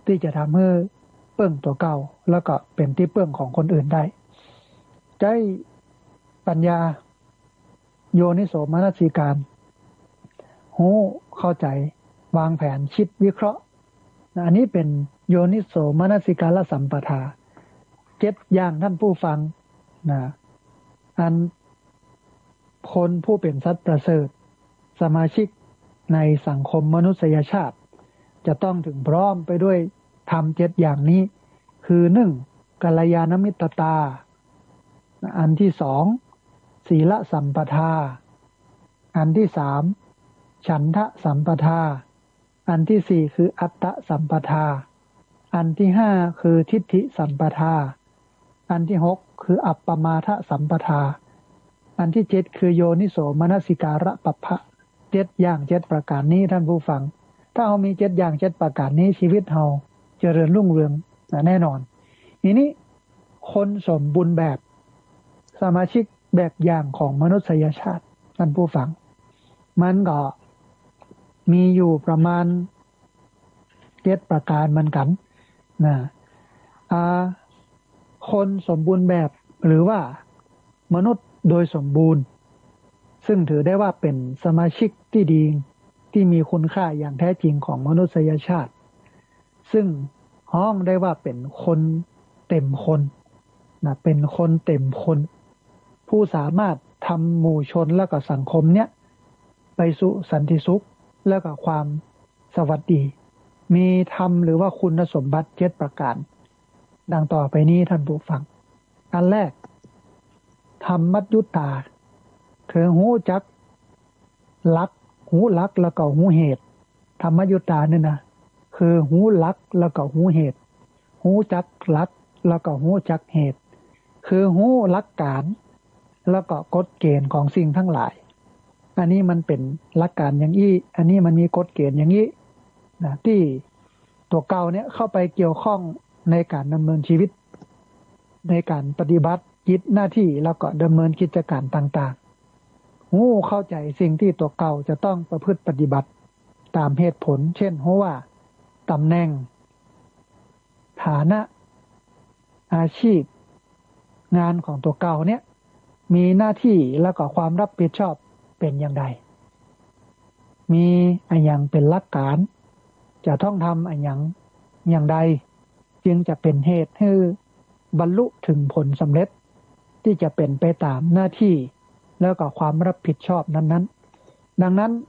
ที่จะทำให้เปิ้งตัวเก่าแล้วก็เป็นที่เปิ้งของคนอื่นได้ใจปัญญาโยนิโสมนสิการหูเข้าใจวางแผนคิดวิเคราะห์อันนี้เป็นโยนิโสมนสิการสัมปทาเจ็ดอย่างท่านผู้ฟังนะอันคนผู้เป็นสัตว์ประเสริฐสมาชิกในสังคมมนุษยชาติจะต้องถึงพร้อมไปด้วยธรรมเจ็ดอย่างนี้คือหนึ่งกัลยาณมิตรตาอันที่สองศีลสัมปทาอันที่สามฉันทะสัมปทาอันที่สี่คืออัตตสัมปทาอันที่ห้าคือทิฏฐิสัมปทาอันที่หกคืออัปปมาทสัมปทาอันที่เจ็ดคือโยนิโสมนสิการะปัปพะเจ็ดอย่างเจ็ดประการนี้ท่านผู้ฟังถ้าเรามีเจ็ดอย่างเจ็ดประการนี้ชีวิตเราเจริญรุ่งเรืองแน่นอนทีนี้คนสมบูรณ์แบบสมาชิกแบบอย่างของมนุษยชาติท่านผู้ฟังมันก็มีอยู่ประมาณเจ็ดประการเหมือนกันนะอ่าคนสมบูรณ์แบบหรือว่ามนุษย์โดยสมบูรณ์ซึ่งถือได้ว่าเป็นสมาชิกที่ดีที่มีคุณค่าอย่างแท้จริงของมนุษยชาติซึ่งห้องได้ว่าเป็นคนเต็มคนนะเป็นคนเต็มคนผู้สามารถทำหมู่ชนและก็สังคมเนี้ยไปสู่สันติสุขและก็ความสวัสดีมีธรรมหรือว่าคุณสมบัติเจ็ดประการดังต่อไปนี้ท่านผู้ฟังอันแรกธรรมัจยุตาคือหูจักลักหูลักแล้วก็หูเหตุธรรมยุตาเนี่ยนะคือหูลักแล้วก็หูเหตุหูจักลักแล้วก็หูจักเหตุคือหูลักการแล้วก็กฎเกณฑ์ของสิ่งทั้งหลายอันนี้มันเป็นหลักการอย่างนี้อันนี้มันมีกฎเกณฑ์อย่างนี้นะที่ตัวเก่าเนี่ยเข้าไปเกี่ยวข้องในการดำเนินชีวิตในการปฏิบัติกิจหน้าที่แล้วก็ดำเนินกิจการต่างๆหูเข้าใจสิ่งที่ตัวเก่าจะต้องประพฤติปฏิบัติตามเหตุผลเช่นหูว่าตำแหน่งฐานะอาชีพงานของตัวเก่าเนี่ยมีหน้าที่แล้วก็ความรับผิดชอบเป็นอย่างไรมีอะไรอย่างเป็นหลักการจะต้องทำอะไรอย่างอย่างใดจึงจะเป็นเหตุให้บรรลุถึงผลสำเร็จที่จะเป็นไปตามหน้าที่แล้วก็ความรับผิดชอบนั้นๆดังนั้น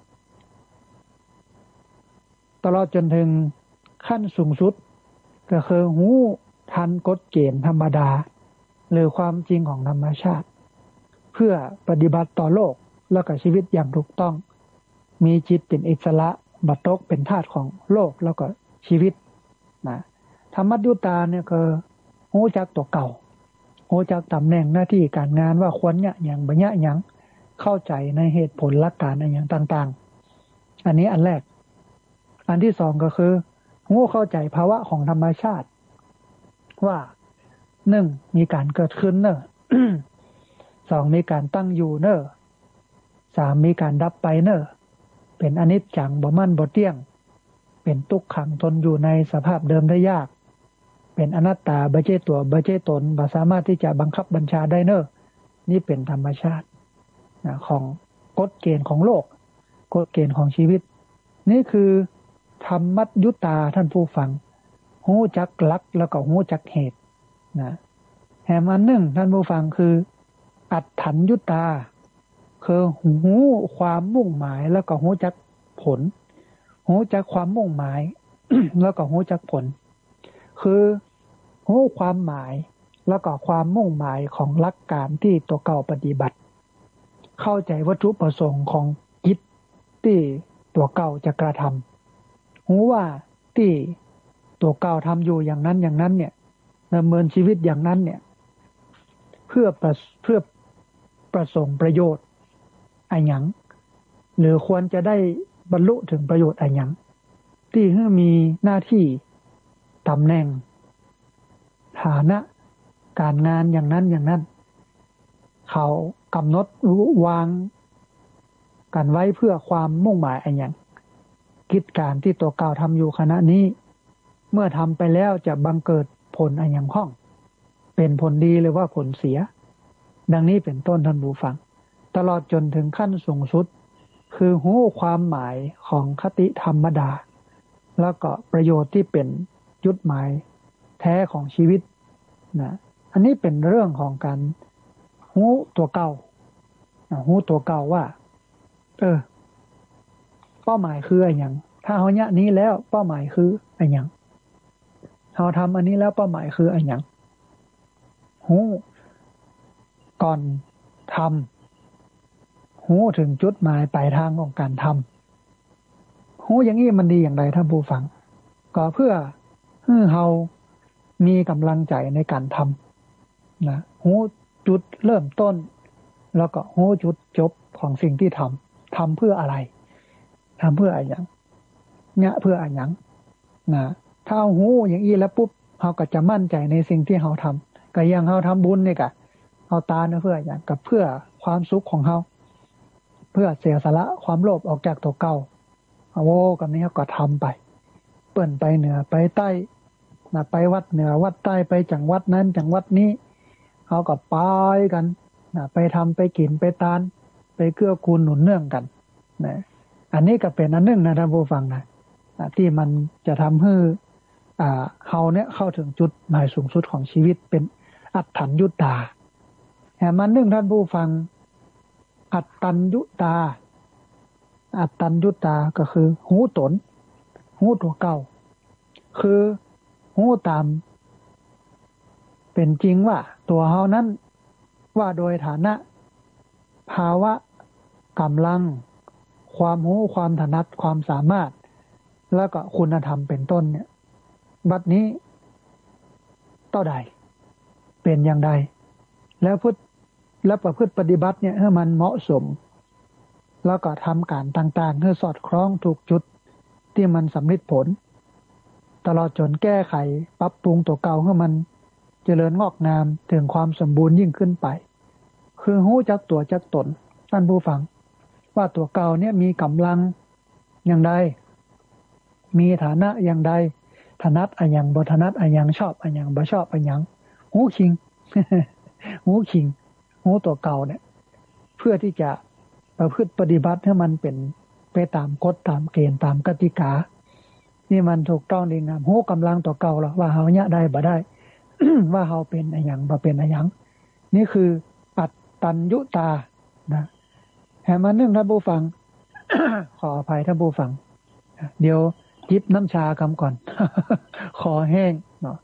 ตลอดจนถึงขั้นสูงสุดก็คือหูทันกฎเกณฑ์ธรรมดาหรือความจริงของธรรมชาติเพื่อปฏิบัติต่อโลกแล้วก็ชีวิตอย่างถูกต้องมีจิตเป็นอิสระบัตกเป็นธาตุของโลกแล้วก็ชีวิตนะธรรมัจยุตาเนี่ยคือหูจักตัวเก่าหูจักตำแหน่งหน้าที่การงานว่าควรเนี่ยอย่างบะเนี่ยอย่างเข้าใจในเหตุผลหลักการอะไรอย่างต่างๆอันนี้อันแรกอันที่สองก็คือหูเข้าใจภาวะของธรรมชาติว่าหนึ่งมีการเกิดขึ้นเนอะ สองมีการตั้งอยู่เนอะสามมีการดับไปเนอะเป็นอนิจจังบ่มั่นบ่เที่ยงเป็นทุกขังทนอยู่ในสภาพเดิมได้ยากเป็นอนัตตาบ่ใช่ตัวบ่ใช่ตนบ่สามารถที่จะบังคับบัญชาได้เนอะนี่เป็นธรรมชาติของกฎเกณฑ์ของโลกกฎเกณฑ์ของชีวิตนี่คือธรรมัจยุตาท่านผู้ฟังหูจักลักแล้วก็หูจักเหตุนะแถมอันหนึ่งท่านผู้ฟังคืออัตถัญยุตาคือหูความมุ่งหมายแล้วก็หูจักผลหูจักความมุ่งหมาย แล้วก็หูจักผลคือหูความหมายแล้วก็ความมุ่งหมายของหลักการที่ตัวเก่าปฏิบัติเข้าใจวัตถุประสงค์ของกิจที่ตัวเก่าจะกระทำหูว่าที่ตัวเก่าทำอยู่อย่างนั้นอย่างนั้นเนี่ยดำเนินชีวิตอย่างนั้นเนี่ยเพื่อประเพื่อประสงค์ประโยชน์อะไรหยังหรือควรจะได้บรรลุถึงประโยชน์อะไรหยังที่ให้มีหน้าที่ตำแหน่งฐานะการงานอย่างนั้นอย่างนั้นเขากำหนดวางกันไว้เพื่อความมุ่งหมายอะไรหยังกิจการที่ตัวเก่าทำอยู่ขณะนี้เมื่อทำไปแล้วจะบังเกิดผลอะไรอย่างห้องเป็นผลดีหรือว่าผลเสียดังนี้เป็นต้นท่านผู้ฟังตลอดจนถึงขั้นสูงสุดคือหูความหมายของคติธรรมดาแล้วก็ประโยชน์ที่เป็นจุดหมายแท้ของชีวิตนะอันนี้เป็นเรื่องของการหูตัวเก่าหูตัวเก่าว่าเออเป้าหมายคืออะไรอย่างถ้าเขาเนี่ยนี้แล้วเป้าหมายคืออะไรอย่างเขาทำอันนี้แล้วเป้าหมายคืออะไรอย่างหูก่อนทำหูถึงจุดหมายปลายทางของการทำหูอย่างนี้มันดีอย่างไรท่านผู้ฟังก็เพื่อให้เรามีกำลังใจในการทำนะหูจุดเริ่มต้นแล้วก็หูจุดจบของสิ่งที่ทำทำเพื่ออะไรทำเพื่ออะไรอย่างเนี่ยเพื่ออะไรอย่างนะถ้าเอาหูอย่างนี้แล้วปุ๊บเราก็จะมั่นใจในสิ่งที่เราทำก็อย่างเราทำบุญนี่กะเอาตาเพื่ออย่างกับเพื่อความสุขของเราเพื่อเสียสละความโลภออกจากตัวเก่าโอ้กับนี้ก็ทำไปเปิ่นไปเหนือไปใต้นะไปวัดเหนือวัดใต้ไปจังหวัดนั้นจังหวัดนี้เขาก็ไปกันนะไปทำไปกินไปตานไปเกื้อกูลหนุนเนื่องกันนะอันนี้ก็เป็นอันหนึ่งนะท่านผู้ฟังนะที่มันจะทำให้อ่าเขาเนี่ยเข้าถึงจุดหมายสูงสุดของชีวิตเป็นอัตถัญญุตาแต่มันหนึ่งท่านผู้ฟังอัตตัญญุตาอัตตัญญุตาก็คือหูตนหูตัวเก่าคือหูตามเป็นจริงว่าตัวเฮานั้นว่าโดยฐานะภาวะกำลังความรู้ความถนัดความสามารถแล้วก็คุณธรรมเป็นต้นเนี่ยบัดนี้ต่อใดเป็นอย่างใดแล้วพุทธและประพฤติปฏิบัติเนี่ยให้มันเหมาะสมแล้วก็ทำการต่างๆให้สอดคล้องถูกจุดที่มันสำเร็จผลตลอดจนแก้ไขปรับปรุงตัวเก่าให้มันเจริญงอกงามถึงความสมบูรณ์ยิ่งขึ้นไปคือหู้จักตัวจักตนท่านผู้ฟังว่าตัวเก่าเนี่ยมีกำลังอย่างใดมีฐานะอย่างใดถนัดอะอย่างบ่ถนัดอะอย่างชอบอะอย่างบ่ชอบอะอย่างหูคิง หูคิงหูตัวเก่าเนี่ยเพื่อที่จะประพฤติปฏิบัติให้มันเป็นไปตามกฎตามเกณฑ์ตามกติกานี่มันถูกต้องดีงามหูกำลังตัวเก่าหรอว่าเฮาเนี่ยได้บ่ได้ ว่าเฮาเป็นอะอย่างบ่เป็นอะอย่างนี่คืออัตตัญญุตานะแห่มานึงท่านผู้ฟัง ขออภัยท่านผู้ฟังเดี๋ยวจิบน้ำชาคำก่อน คอแห้งเนาะ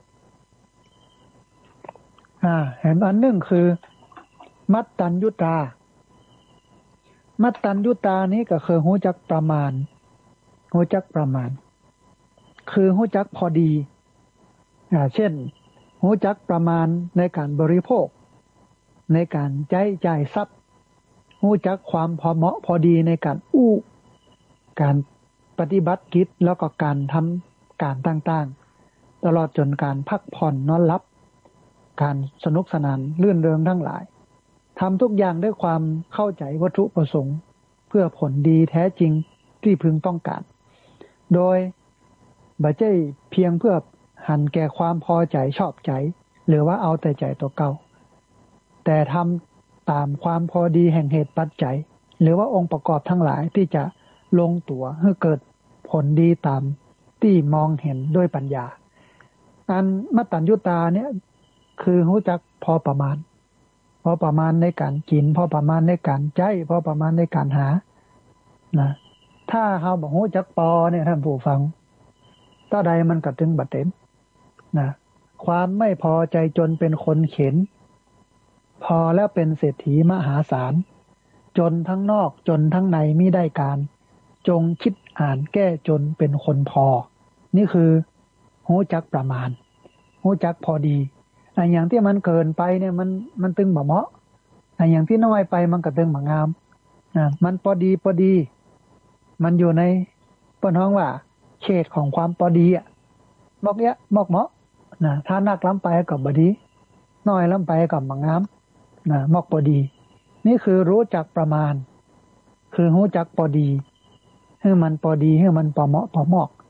อ่าแห่งอันหนึ่งคือมัตตัญญุตามัตตัญญุตานี้ก็คือหูจักประมาณหูจักประมาณคือหูจักพอดีอ่าเช่นหูจักประมาณในการบริโภคในการใช้จ่ายทรัพย์หูจักความพอเหมาะพอดีในการอู้การปฏิบัติกิจแล้วก็การทำการต่างๆตลอดจนการพักผ่อนนอนหลับการสนุกสนานลื่นเริงทั้งหลายทำทุกอย่างด้วยความเข้าใจวัตถุประสงค์เพื่อผลดีแท้จริงที่พึงต้องการโดยบ่ใช่เพียงเพื่อหันแก่ความพอใจชอบใจหรือว่าเอาแต่ใจตัวเก่าแต่ทำตามความพอดีแห่งเหตุปัจจัยหรือว่าองค์ประกอบทั้งหลายที่จะลงตัวให้เกิดผลดีตามที่มองเห็นด้วยปัญญาอันมัตตัญญุตาเนี่ยคือรู้จักพอประมาณพอประมาณในการกินพอประมาณในการใช้พอประมาณในการหานะถ้าเฮาบ่รู้จักปอเนี่ยท่านผู้ฟังต่อใดมันก็ถึงบ่เต็มนะความไม่พอใจจนเป็นคนเข็นพอแล้วเป็นเศรษฐีมหาศาลจนทั้งนอกจนทั้งในมิได้การจงคิดอ่านแก้จนเป็นคนพอนี่คือรู้จักประมาณรู้จักพอดีไอ้อย่างที่มันเกินไปเนี่ยมันมันตึงบ่เหมาะไอ้อย่างที่น้อยไปมันก็ตึงบ่งามนะมันพอดีพอดีมันอยู่ในเปิ้นฮ้องว่าเขตของความพอดีอ่ะบอกเนี้ยบอกเหมาะนะถ้านักล้ำไปก็บ่ดีน้อยล้ำไปก็บ่งามนะมอกพอดีนี่คือรู้จักประมาณคือรู้จักพอดีให้มันพอดีให้มันพอเหมาะพอเหมาะ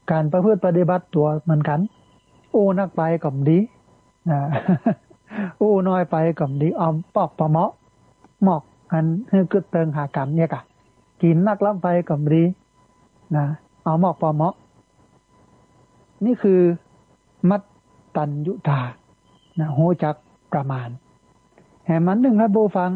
การประพฤติปฏิบัติตัวเหมือนกันอู้นักไปก็ดีนะอู้น้อยไปก็ดีออมปอกปะเมาะหมอกอันคือกึดเติงหากันเนี่ยกะกินนักล้ำไปก็ดีนะเอาหมอกปะเมาะนี่คือมัตตัญญุตานะโหจักประมาณแห่มันหนึ่งนะโบฟัง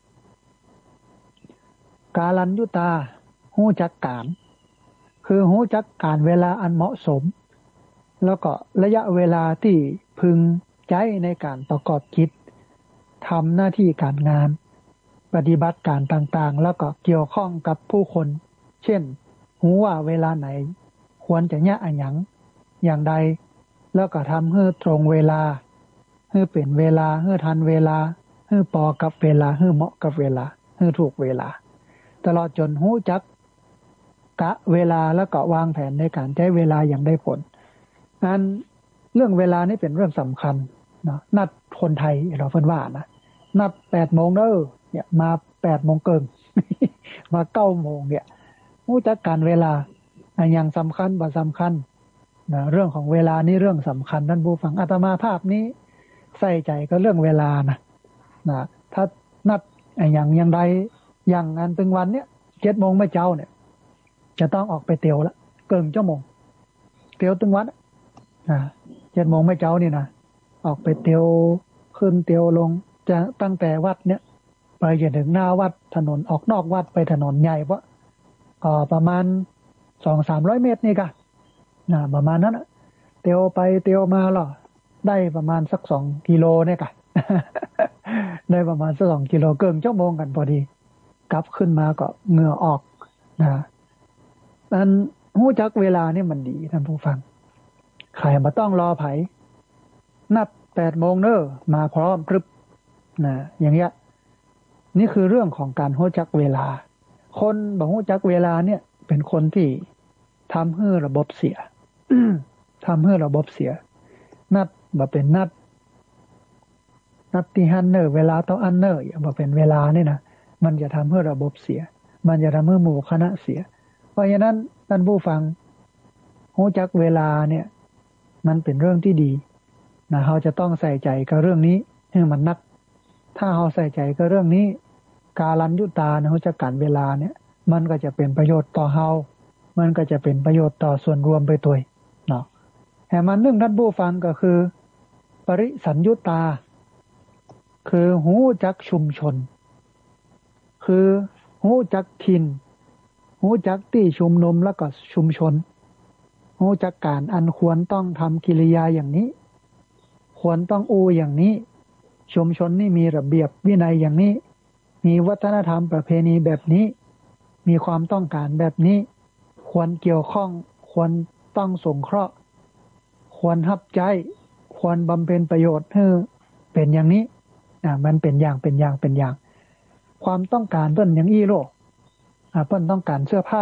กาลัญญุตาหูจักการคือหูจักการเวลาอันเหมาะสมแล้วก็ระยะเวลาที่พึงใจในการประกอบกิจทำหน้าที่การงานปฏิบัติการต่างๆแล้วก็เกี่ยวข้องกับผู้คนเช่นหูว่าเวลาไหนควรจะแยะอันหยังอย่างใดแล้วก็ทำให้ตรงเวลาให้เป็นเวลาให้ทันเวลาให้ปอกับเวลาให้เหมาะกับเวลาให้ถูกเวลาตลอดจนหูจักกะเวลาแล้วก็วางแผนในการใช้เวลาอย่างได้ผลนั้นเรื่องเวลานี่เป็นเรื่องสำคัญเนาะนัดคนไทยเราเพิ่นว่านะนัดแปดโมงเด้อเนี่ยมาแปดโมงเกิน มาเก้าโมงเนี่ยหูจักการเวลาอย่างสำคัญบ่สำคัญนะเรื่องของเวลานี่เรื่องสำคัญท่านผู้ฟังอาตมาภาพนี้ใส่ใจก็เรื่องเวลานะนะถ้านัดอย่างอย่างใดอย่างงานตึงวันเนี้ยเจ็ดโมงไม่เจ้าเนี่ยจะต้องออกไปเตียวละเกินชั่วโมงเตียวตึงวันอ่าเจ็ดโมงไม่เจ้านี่นะออกไปเตียวขึ้นเตียวลงจะตั้งแต่วัดเนี้ยไปจนถึงหน้าวัดถนนออกนอกวัดไปถนนใหญ่เพราะก็ประมาณสองสามร้อยเมตรนี่กะนะประมาณนั้นเตียวไปเตียวมาหรอได้ประมาณสักสองกิโลเนี่ยกะ ได้ประมาณสักสองกิโลเกินชั่วโมงกันพอดีกลับขึ้นมาก็เหงื่อออกนะนั้นหู้จักเวลานี่มันดีท่านผู้ฟังใครมาต้องรอไผนัดแปดโมงเนอะมาพร้อมพรึบนะอย่างเงี้ยนี่คือเรื่องของการหู้จักเวลาคนบ่หู้จักเวลาเนี่ยเป็นคนที่ทำให้ระบบเสีย ทำให้ระบบเสียนัดบ่เป็นนัดนัดที่ฮันเนอร์เวลาต้องอันเนอร์อย่าบ่เป็นเวลานี่นะมันจะทำให้ระบบเสียมันจะทำให้หมู่คณะเสียเพราะฉะนั้นท่านผู้ฟังหู้จักเวลาเนี่ยมันเป็นเรื่องที่ดีนะเราจะต้องใส่ใจกับเรื่องนี้ให้มันนักถ้าเราใส่ใจกับเรื่องนี้กาลัญยุตานะหู้จักการเวลาเนี่ยมันก็จะเป็นประโยชน์ต่อเรามันก็จะเป็นประโยชน์ต่อส่วนรวมไปด้วยเนาะแห่มันหนึ่งท่านผู้ฟังก็คือปริสัญยุตาคือหู้จักชุมชนคือหู้จักถิ่นหู้จักที่ชุมนุมแล้วก็ชุมชนหู้จักการอันควรต้องทำกิริยาอย่างนี้ควรต้องอู้อย่างนี้ชุมชนนี่มีระเบียบวินัยอย่างนี้มีวัฒนธรรมประเพณีแบบนี้มีความต้องการแบบนี้ควรเกี่ยวข้องควรต้องสงเคราะห์ควรฮับใจควรบำเพ็ญประโยชน์ให้เป็นอย่างนี้อ่ามันเป็นอย่างเป็นอย่างเป็นอย่างความต้องการเพิ่นอย่างอี้โลอ่าเพิ่นต้องการเสื้อผ้า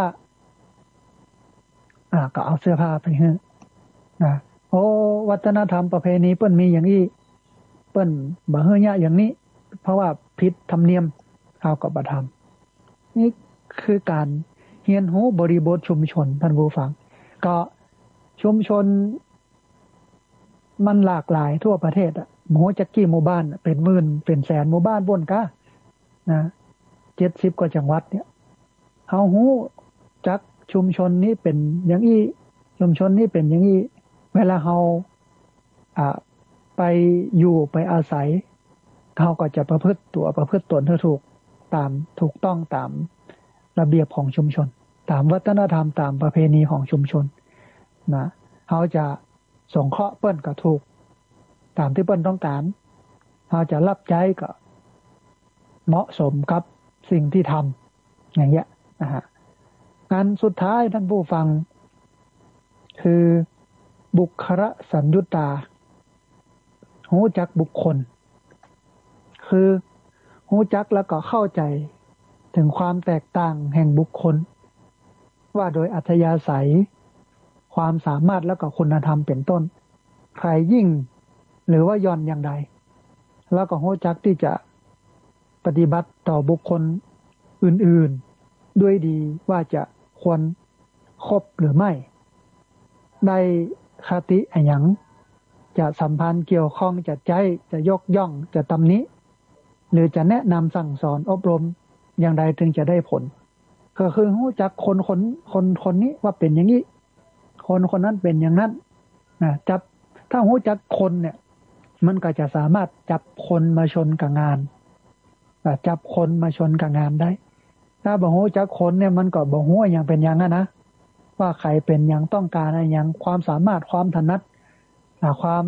อ่าก็เอาเสื้อผ้าไปให้นะโอ้วัฒนธรรมประเพณีเพิ่นมีอย่างอี้เพิ่นบ่เฮือยะอย่างนี้เพราะว่าผิดธรรมเนียมเอาก็บ่ทำนี่คือการเรียนรู้บริบทชุมชนท่านผู้ฟังก็ชุมชนมันหลากหลายทั่วประเทศอ่ะโหจักกี่หมู่บ้านเป็นหมื่นเป็นแสนหมู่บ้านบนกะนะเจ็ดสิบกว่าจังหวัดเนี่ยเฮาฮู้จักชุมชนนี้เป็นอย่างอี้ชุมชนนี้เป็นอย่างอี้เวลาเฮาอ่าไปอยู่ไปอาศัยเฮาก็จะประพฤติตัวประพฤติตนให้ถูกตามถูกต้องตามระเบียบของชุมชนตามวัฒนธรรมตามประเพณีของชุมชนนะเฮาจะสงเคราะห์เปิ้นก็ถูกตามที่เปิ้นต้องการเฮาจะรับใจก็เหมาะสมกับสิ่งที่ทำอย่างเงี้ยนะฮะงานสุดท้ายท่านผู้ฟังคือบุคคละสัญญุตาหู้จักบุคคลคือหู้จักแล้วก็เข้าใจถึงความแตกต่างแห่งบุคคลว่าโดยอัธยาศัยความสามารถแล้วก็คุณธรรมเป็นต้นใครยิ่งหรือว่าย่อนอย่างใดแล้วก็หู้จักที่จะปฏิบัติต่อบุคคลอื่นๆด้วยดีว่าจะควรคบหรือไม่ได้คติอะไรอย่างจะสัมพันธ์เกี่ยวข้องจะใจจะยกย่องจะตำหนิหรือจะแนะนำสั่งสอนอบรมอย่างใดถึงจะได้ผลก็คือรู้จักคนคนคนคนนี้ว่าเป็นอย่างนี้คนคนนั้นเป็นอย่างนั้นนะจับถ้ารู้จักคนเนี่ยมันก็จะสามารถจับคนมาชนกับงานจับคนมาชนกับงานได้ถ้าบ่รู้จักคนเนี่ยมันก็บ่รู้อย่างเป็นอย่างนั้นนะว่าใครเป็นอย่างต้องการอะไรอย่างความสามารถความถนัดความ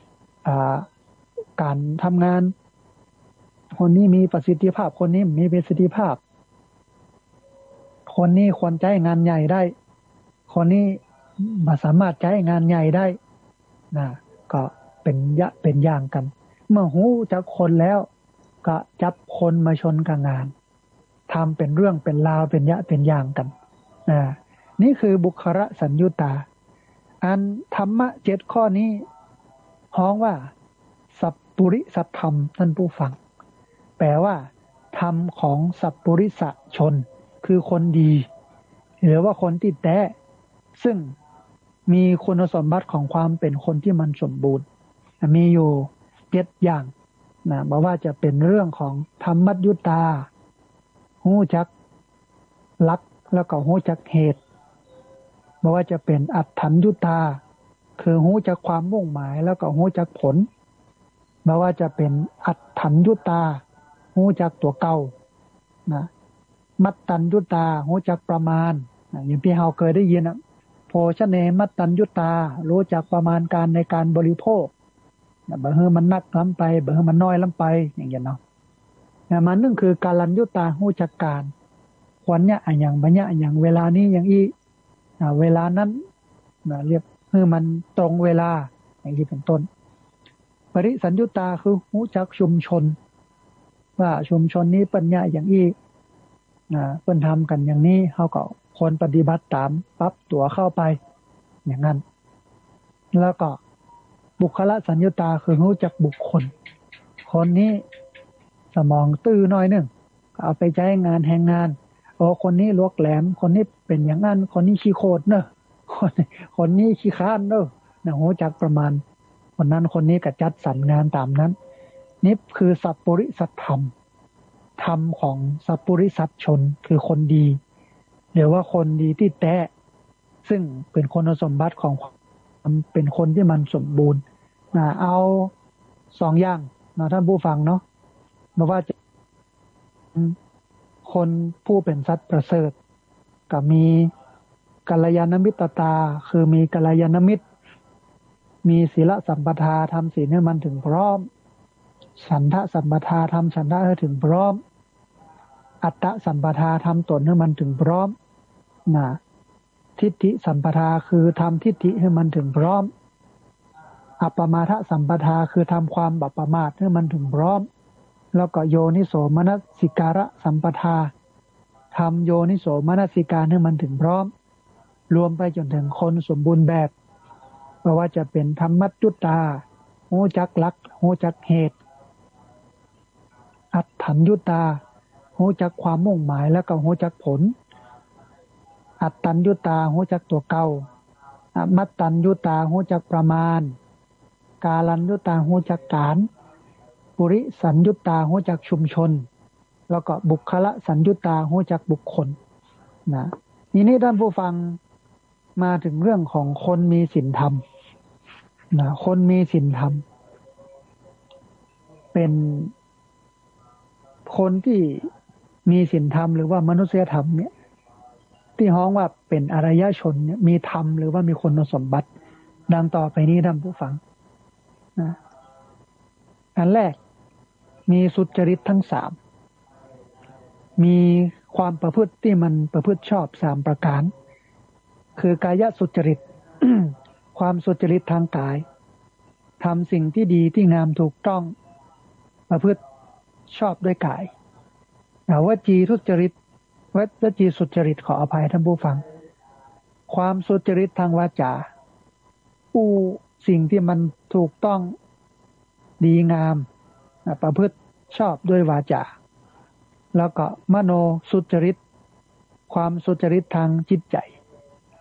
การทำงานคนนี้มีประสิทธิภาพคนนี้มีประสิทธิภาพคนนี้ควรใช้งานใหญ่ได้คนนี้มาสามารถใช้งานใหญ่ได้นะก็เป็นยะเป็นอย่างกันเมื่อหูจักคนแล้วก็จับคนมาชนกับงานทำเป็นเรื่องเป็นราวเป็นยะเป็นอย่างกันนะนี่คือบุคละสัญญุตาอันธรรมะเจ็ดข้อนี้ฮ้องว่าสัพปุริสัพธรรมท่านผู้ฟังแปลว่าธรรมของสัพปุริสชนคือคนดีหรือว่าคนที่แท้ซึ่งมีคุณสมบัติของความเป็นคนที่มันสมบูรณ์มีอยู่เจ็ดอย่างนะบอกว่าจะเป็นเรื่องของธรรมัญญุตาหู้จักลักแล้วก็หู้จักเหตุบอกว่าจะเป็นอัตถัญญุตาคือหู้จักความมุ่งหมายแล้วก็หู้จักผลบอกว่าจะเป็นอัตถัญญุตาหู้จักตัวเก่านะมัตตัญญุตาหู้จักประมาณนะอย่างที่เราเคยได้ยินนะโภชเนมัตตัญญุตารู้จักประมาณการในการบริโภคนะบ่ให้มันนักล้ำไปบ่ให้มันน้อยล้ำไปอย่างเงี้ยเนาะนะมันนึงคือการัญญุตาหู้จักการควรเนี่ยอย่างบัญญัติอย่างเวลานี้อย่างอีนะเวลานั้นนะเรียกให้มันตรงเวลาอย่างที่เป็นต้นปริสัญญุตาคือหู้จักชุมชนว่าชุมชนนี้ปัญญาอย่างอีนะเพิ่นทำกันอย่างนี้เฮาก็คนปฏิบัติตามปรับตัวเข้าไปอย่างนั้นแล้วก็บุคละสัญญุตาคือรู้จักบุคคลคนนี้สมองตื้อหน่อยนึงเอาไปใช้งานแห่งงานโอ้คนนี้ลวกแหลมคนนี้เป็นอย่างนั้นคนนี้ขี้โคตรเนอะคนคนนี้ขี้ค้านเนอะนะรู้จักประมาณคนนั้นคนนี้ก็จัดสรรงานตามนั้นนี่คือสัพปุริสัตธรรมธรรมของสัพปุริสัตชนคือคนดีหรือว่าคนดีที่แท้ซึ่งเป็นคุณสมบัติของความเป็นคนที่มันสมบูรณ์นะเอาสองอย่างนะท่านผู้ฟังเนาะไม่ว่าจะคนผู้เป็นสัตว์ประเสริฐกับมีกัลยาณมิตรตาคือมีกัลยาณมิตรมีศีลสัมปทาทำศีลให้มันถึงพร้อมฉันทะสัมปทาทำฉันทะให้ถึงพร้อมอัตตะสัมปทาทำตนให้มันถึงพร้อมนะทิฏฐิสัมปทาคือทำทิฏฐิให้มันถึงพร้อมอัปปมาทสัมปทาคือทำความบัพประมาทให้มันถึงพร้อมแล้วก็โยนิโสมนสิการะสัมปทาทำโยนิโสมนสิการให้มันถึงพร้อมรวมไปจนถึงคนสมบูรณ์แบบไม่ว่าจะเป็นธรรมัญญุตาหู้จักลักหู้จักเหตุอัตถัญญุตาหู้จักความมุ่งหมายแล้วก็หู้จักผลอัตตัญญุตาหู้จักตัวเก่ามัตตัญญุตาหู้จักประมาณกาลัญญุตาหู้จักการปุริสัญญุตาหู้จักชุมชนแล้วก็บุคละสัญญุตาหู้จักบุคคลนะทีนี้ท่านผู้ฟังมาถึงเรื่องของคนมีศีลธรรมนะคนมีศีลธรรมเป็นคนที่มีศีลธรรมหรือว่ามนุษยธรรมเนี่ยที่ฮ้องว่าเป็นอริยชนเนี่ยมีธรรมหรือว่ามีคุณสมบัติดังต่อไปนี้ท่านผู้ฟังนะอันแรกมีสุจริตทั้งสามมีความประพฤติที่มันประพฤติชอบสามประการคือกายสุจริต ความสุจริตทางกายทำสิ่งที่ดีที่งามถูกต้องประพฤติชอบด้วยกายวจีทุจริตวจีสุจริตขออภัยท่านผู้ฟังความสุจริตทางวาจาอู้สิ่งที่มันถูกต้องดีงามประพฤติชอบด้วยวาจาแล้วก็มโนสุจริตความสุจริตทางจิตใจเกิด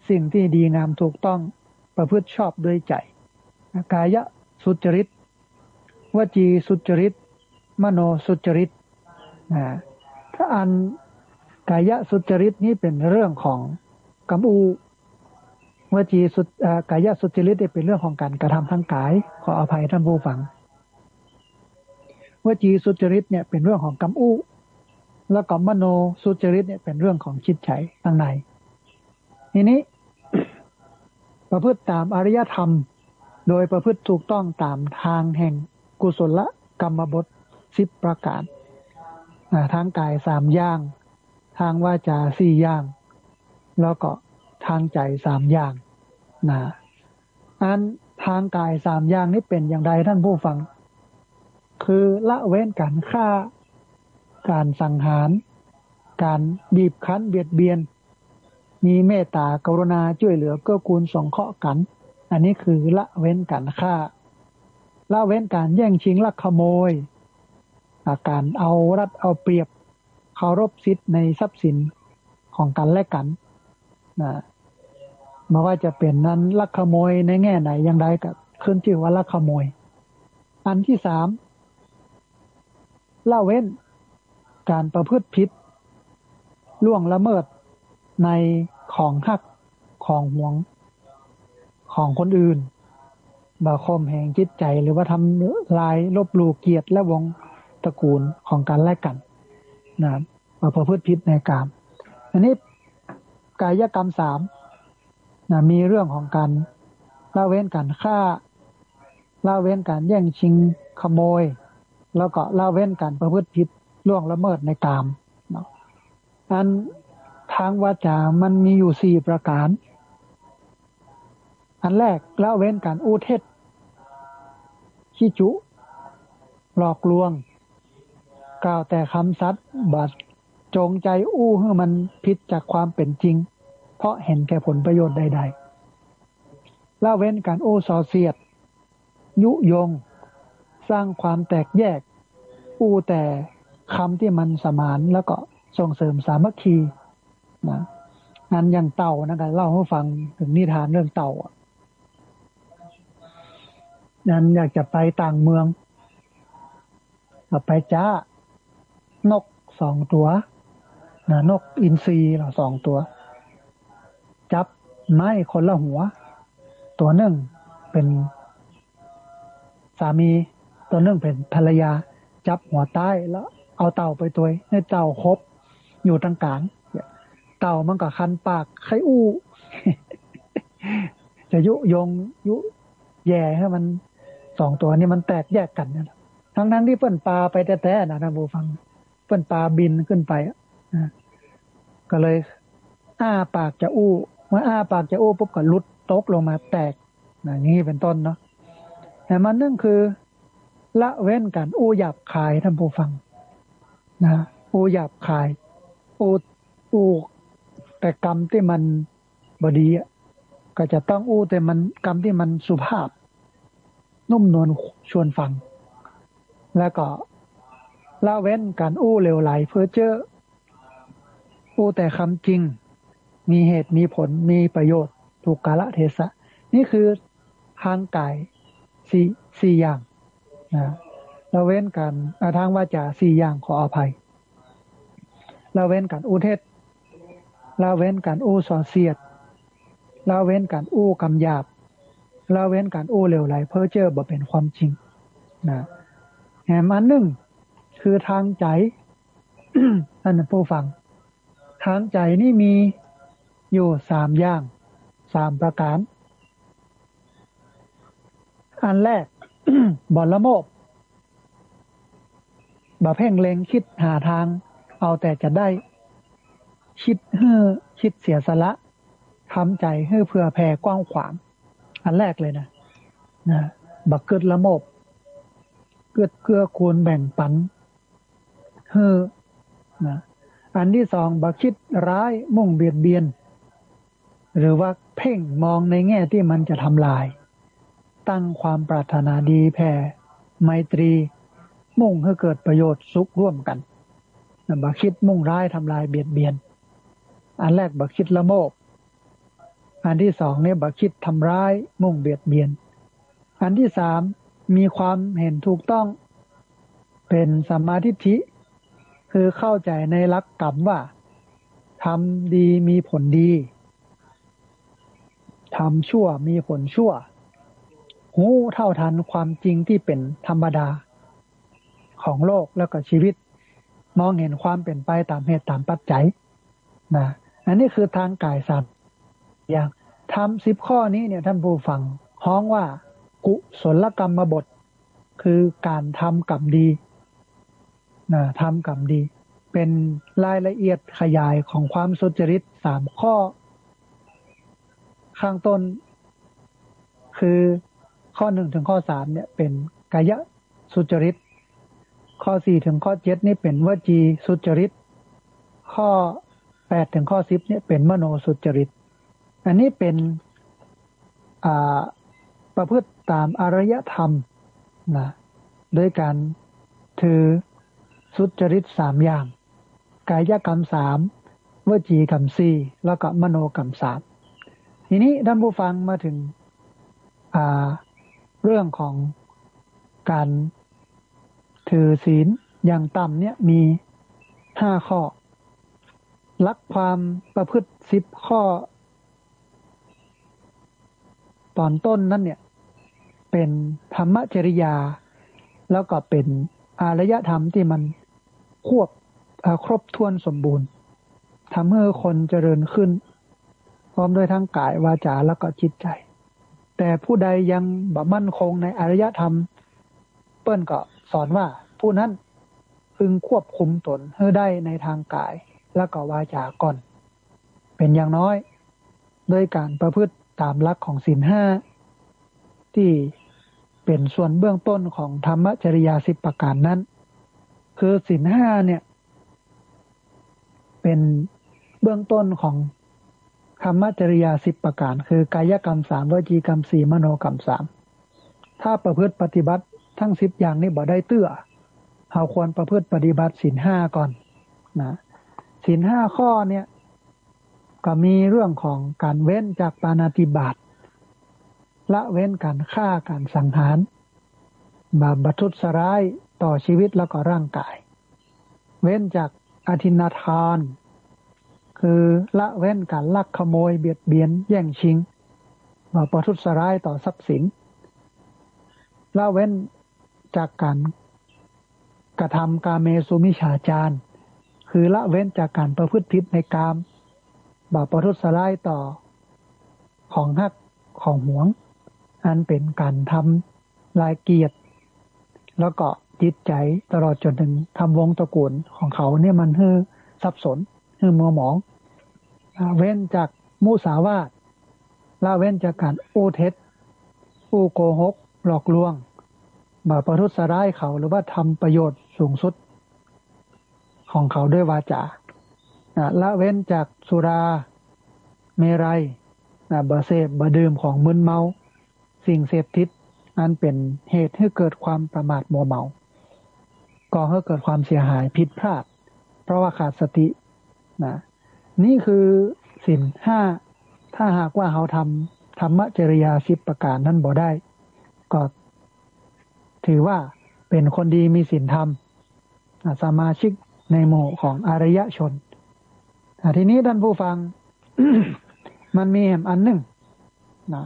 สิ่งที่ดีงามถูกต้องประพฤติชอบด้วยใจกายสุจริตวจีสุจริตมโนสุจริตนะถ้าอันกายสุจริตนี้เป็นเรื่องของกรรมอูวจีสุกายสุจริตเป็นเรื่องของการกระทำทางกายขออภัยท่านผู้ฟังวจีสุจริตเนี่ยเป็นเรื่องของกรรมอูแล้วก็มโนสุจริตเนี่ยเป็นเรื่องของจิตใจข้างในทีนี้ ประพฤติตามอริยธรรมโดยประพฤติถูกต้องตามทางแห่งกุศลกรรมบทสิบประการทางกายสามอย่างทางวาจาสี่อย่างแล้วก็ทางใจสามอย่างนะอันทางกายสามอย่างนี้เป็นอย่างไรท่านผู้ฟังคือละเว้นการฆ่าการสังหารการบีบคั้นเบียดเบียนมีเมตตากรุณาช่วยเหลือเกื้อกูลสงเคราะห์กันอันนี้คือละเว้นการฆ่าละเว้นการแย่งชิงลักขโมยการเอารัดเอาเปรียบเคารพสิทธิ์ในทรัพย์สินของกันและกันนะไม่ว่าจะเป็นนั้นลักขโมยในแง่ไหนอย่างไรก็ขึ้นชื่อว่าลักขโมยอันที่สามละเว้นการประพฤติผิดล่วงละเมิดในของหักของหวงของคนอื่นบ่ข่มเหงจิตใจหรือว่าทำลายลบหลู่เกียรติและวงตระกูลของกันและกันนะประพฤติผิดในกามอันนี้กายกรรมสามนะมีเรื่องของการละเว้นการฆ่าละเว้นการแย่งชิงขโมยแล้วก็ละเว้นการประพฤติผิดล่วงละเมิดในกามเนาะอันทางวาจามันมีอยู่สี่ประการอันแรกละเว้นการอู้เท็จขี้จุหลอกลวงกล่าวแต่คำสัตย์บัดจงใจอู้ให้มันผิดจากความเป็นจริงเพราะเห็นแก่ผลประโยชน์ใดๆละเว้นการอู้ส่อเสียดยุยงสร้างความแตกแยกอู้แต่คำที่มันสมานแล้วก็ส่งเสริมสามัคคีนะอันอย่างเต่านะครับเล่าให้ฟังถึงนิทานเรื่องเต่านั้นอยากจะไปต่างเมืองก็ไปจ้านกสองตัวนะนกอินทรีเราสองตัวจับไม้คนละหัวตัวหนึ่งเป็นสามีตัวหนึ่งเป็นภรรยาจับหัวใต้แล้วเอาเต่าไปตัวให้เต่าครบอยู่ตรงกลางเต่ามันก็คันปากไข้อู้ จะยุยงยุแย่ให้มันสองตัวนี้มันแตกแยกกันนะทั้งนั้นที่เปิ้นปลาไปแท้ๆนะท่านผู้ฟังเปิ้นปลาบินขึ้นไปนะก็เลยอ้าปากจะอู้เมื่ออ้าปากจะอู้ปุ๊บก็หลุดตกลงมาแตกอย่างนี้เป็นต้นเนาะแต่มันนั่นคือละเว้นกันอู้หยาบคายท่านผู้ฟังนะอู้หยาบคายอู้อู้แต่กรรมที่มันบดีก็จะต้องอู้แต่มันกรรมที่มันสุภาพนุ่มนวลชวนฟังแล้วก็ละเว้นการอู้เลวไหลเพื่อเจ้ออู้แต่คำจริงมีเหตุมีผลมีประโยชน์ถูกกาลเทศะนี่คือทางกายสี่สี่อย่างนะละเว้นการทางวาจาสี่อย่างขออภัยละเว้นการอู้เท็จละเว้นการอู้ส่อเสียดละเว้นการอู้คำหยาบละเว้นการอู้เลวไหลเพ้อเจ้อบ่เป็นความจริงนะแห่งอันหนึ่งคือทางใจ ท่านผู้ฟังทางใจนี่มีอยู่สามอย่างสามประการอันแรก บ่ละโมบบ่เพ่งเล็งคิดหาทางเอาแต่จะได้คิดเฮ้อคิดเสียสละทำใจให้เพื่อแผ่กว้างขวางอันแรกเลยนะนะบักเกิดละโมบเกิดเกื้อกูลแบ่งปันเฮ้อนะอันที่สองบักคิดร้ายมุ่งเบียดเบียนหรือว่าเพ่งมองในแง่ที่มันจะทำลายตั้งความปรารถนาดีแผ่ไมตรีมุ่งให้เกิดประโยชน์สุขร่วมกันบักคิดมุ่งร้ายทำลายเบียดเบียนอันแรกบักคิดละโมบอันที่สองเนี่ยบ่คิดทำร้ายมุ่งเบียดเบียนอันที่สามมีความเห็นถูกต้องเป็นสัมมาทิฏฐิคือเข้าใจในหลักกรรมว่าทำดีมีผลดีทำชั่วมีผลชั่วหูเท่าทันความจริงที่เป็นธรรมดาของโลกแล้วก็ชีวิตมองเห็นความเป็นไปตามเหตุตามปัจจัยนะอันนี้คือทางกายสัตว์อย่างทำสิบข้อนี้เนี่ยท่านผู้ฟังฮ้องว่ากุศลกรรมบทคือการทำกรรมดีนะทำกรรมดีเป็นรายละเอียดขยายของความสุจริตสามข้อข้างต้นคือข้อหนึ่งถึงข้อสามเนี่ยเป็นกายสุจริตข้อสี่ถึงข้อเจ็ดนี่เป็นวจีสุจริตข้อแปดถึงข้อสิบเนี่ยเป็นมโนสุจริตอันนี้เป็นอ่าประพฤติตามอารยธรรมนะโดยการถือสุจริตสามอย่างกายกรรมสามวจีกรรมสี่แล้วก็มโนกรรมสามทีนี้ท่านผู้ฟังมาถึงอ่าเรื่องของการถือศีลอย่างต่ำเนี่ยมีห้าข้อหลักความประพฤติสิบข้อตอนต้นนั้นเนี่ยเป็นธรรมจริยาแล้วก็เป็นอารยธรรมที่มันควบครบถ้วนสมบูรณ์ทำให้คนเจริญขึ้นพร้อมด้วยทั้งกายวาจาแล้วก็จิตใจแต่ผู้ใดยังบ่มั่นคงในอารยธรรมเปิ้นก็สอนว่าผู้นั้นพึงควบคุมตนให้ได้ในทางกายแล้วก็วาจาก่อนเป็นอย่างน้อยโดยการประพฤติตามหลักของศีลห้าที่เป็นส่วนเบื้องต้นของธรรมจริยาสิบประการนั้นคือศีลห้าเนี่ยเป็นเบื้องต้นของธรรมจริยาสิบประการคือกายกรรมสามวจีกรรมสี่มโนกรรมสามถ้าประพฤติปฏิบัติทั้งสิบอย่างนี้บ่ได้เตื้อเราควรประพฤติปฏิบัติศีลห้าก่อนนะศีลห้าข้อเนี่ยก็มีเรื่องของการเว้นจากปาณาติบาตละเว้นการฆ่าการสังหารบาปประทุษร้ายต่อชีวิตแล้วก็ร่างกายเว้นจากอทินนาทานคือละเว้นการลักขโมยเบียดเบียนแย่งชิงบาปประทุษร้ายต่อทรัพย์สินละเว้นจากการกระทำกาเมสุมิจฉาจารคือละเว้นจากการประพฤติผิดในกามบาปประทุษร้ายต่อของฮักของหวงอันเป็นการทำลายเกียรติแล้วก็จิตใจตลอดจนถึงทำวงตระกูลของเขาเนี่ยมันฮือสับสนฮือมัวหมองเว้นจากมุสาวาทละเว้นจากการโอเท็จผู้โกหกหลอกลวงบาปประทุษร้ายเขาหรือว่าทำประโยชน์สูงสุดของเขาด้วยวาจาละเว้นจากสุราเมรัยบ่เสพบ่ดื่มของมึนเมาสิ่งเสพติดอันเป็นเหตุให้เกิดความประมาทมัวเมาก่อให้เกิดความเสียหายผิดพลาดเพราะว่าขาดสตินะนี่คือศีลห้าถ้าหากว่าเราทำธรรมจริยาสิบประการนั้นบ่ได้ก็ถือว่าเป็นคนดีมีศีลธรรมสมาชิกในหมู่ของอารยชนทีนี้ท่านผู้ฟัง มันมีแห่งอันหนึ่งนะ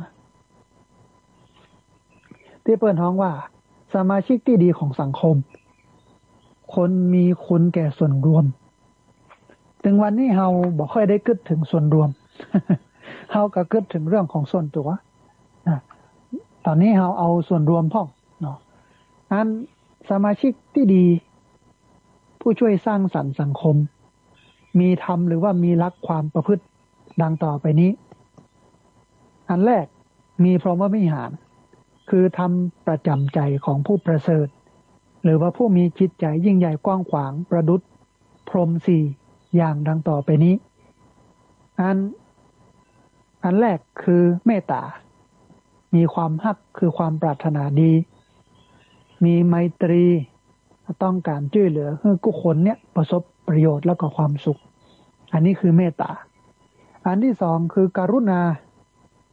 ที่เปิดท้องว่าสมาชิกที่ดีของสังคมคนมีคุณแก่ส่วนรวมถึงวันนี้เราบ่ค่อยได้คิดถึงส่วนรวม เราก็คิดถึงเรื่องของส่วนตัวนะตอนนี้เราเอาส่วนรวมพ่องเนาะอันสมาชิกที่ดีผู้ช่วยสร้างสรรค์สังคมมีธรรมหรือว่ามีหลักความประพฤติดังต่อไปนี้อันแรกมีพรหมวิหารคือทำประจำใจของผู้ประเสริฐหรือว่าผู้มีจิตใจยิ่งใหญ่กว้างขวางประดุจพรหมสี่อย่างดังต่อไปนี้อันอันแรกคือเมตตามีความฮักคือความปรารถนาดีมีไมตรีต้องการช่วยเหลือให้ทุกคนเนี่ยประสบประโยชน์แล้วก็ความสุขอันนี้คือเมตตาอันที่สองคือกรุณา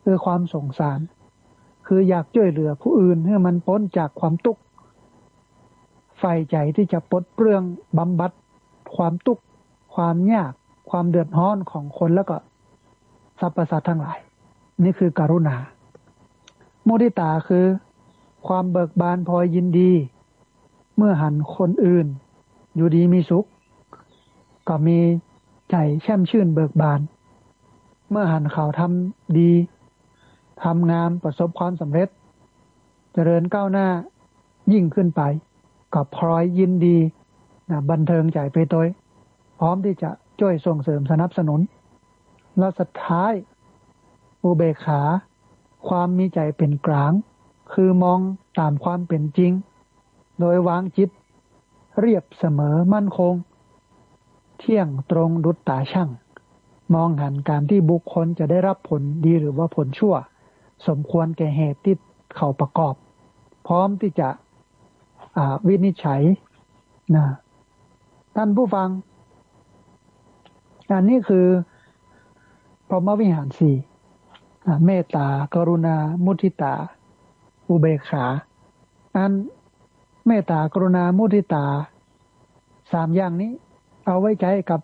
คือความสงสารคืออยากช่วยเหลือผู้อื่นให้มันพ้นจากความทุกข์ใฝ่ใจที่จะปลดเปลื้องบำบัดความทุกข์ความยากความเดือดร้อนของคนแล้วก็สรรพสัตว์ทั้งหลายนี่คือกรุณามุทิตาคือความเบิกบานพอยินดีเมื่อหันคนอื่นอยู่ดีมีสุขก็มีใจแช่มชื่นเบิกบานเมื่อหันเขาทำดีทำงามประสบความสำเร็จเจริญก้าวหน้ายิ่งขึ้นไปก็พลอยยินดีนะบันเทิงใจไปโดยพร้อมที่จะช่วยส่งเสริมสนับสนุนและสุดท้ายอุเบกขาความมีใจเป็นกลางคือมองตามความเป็นจริงโดยวางจิตเรียบเสมอมั่นคงเที่ยงตรงดุจตาช่างมองหันการที่บุคคลจะได้รับผลดีหรือว่าผลชั่วสมควรแก่เหตุที่เขาประกอบพร้อมที่จะวินิจฉัยนะท่านผู้ฟังอันนี้คือพรหมวิหารสี่เมตตากรุณามุทิตาอุเบกขาอันเมตตากรุณามุทิตาสามอย่างนี้เอาไว้ใจกับ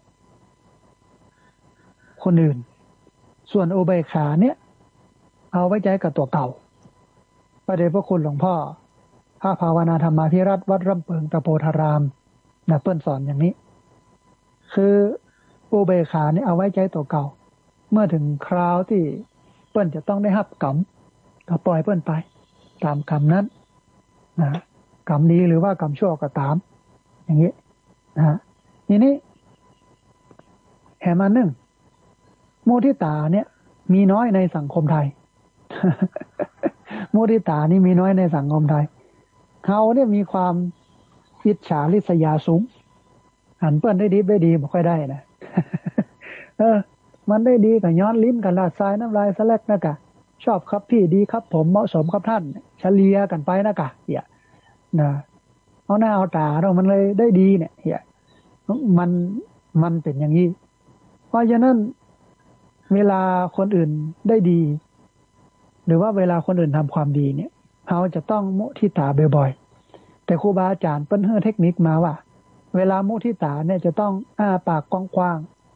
คนอื่นส่วนอุเบกขาเนี่ยเอาไว้ใจกับตัวเก่าพระเดชพระคุณหลวงพ่อพระภาวนาธรรมาภิรัตน์วัดร่ำเปิงตะโพธารามนะเปิ้นสอนอย่างนี้คืออุเบกขาเนี่ยเอาไว้ใจตัวเก่าเมื่อถึงคราวที่เปิ้นจะต้องได้รับกรรมก็ปล่อยเปิ้นไปตามกรรมนั้นนะกรรมดีหรือว่ากรรมชั่วก็ตามอย่างนี้นะทีนี้แหมาหนึ่งมุทิตาเนี่ยมีน้อยในสังคมไทย มุทิตานี่มีน้อยในสังคมไทยเขาเนี่ยมีความอิจฉาริษยาสูงหันเปิ้นได้ดีได้ดีบ่ค่อยได้นะ เออมันได้ดีกับย้อนลิ้นกันลาดทรายน้ำลายสแลกนะกะชอบครับพี่ดีครับผมเหมาะสมครับท่านเฉลียกันไปนะกะเหี้ยนะเอาหน้าเอาตาเรามันเลยได้ดีเนี่ยเหี้ยมันมันเป็นอย่างนี้เพราะฉะนั้นเวลาคนอื่นได้ดีหรือว่าเวลาคนอื่นทำความดีเนี่ยเราจะต้องมุทิตาบ่อยๆแต่ครูบาอาจารย์เปิ้นให้เทคนิคมาว่าเวลามุทิตาเนี่ยจะต้องอ้าปากกว้าง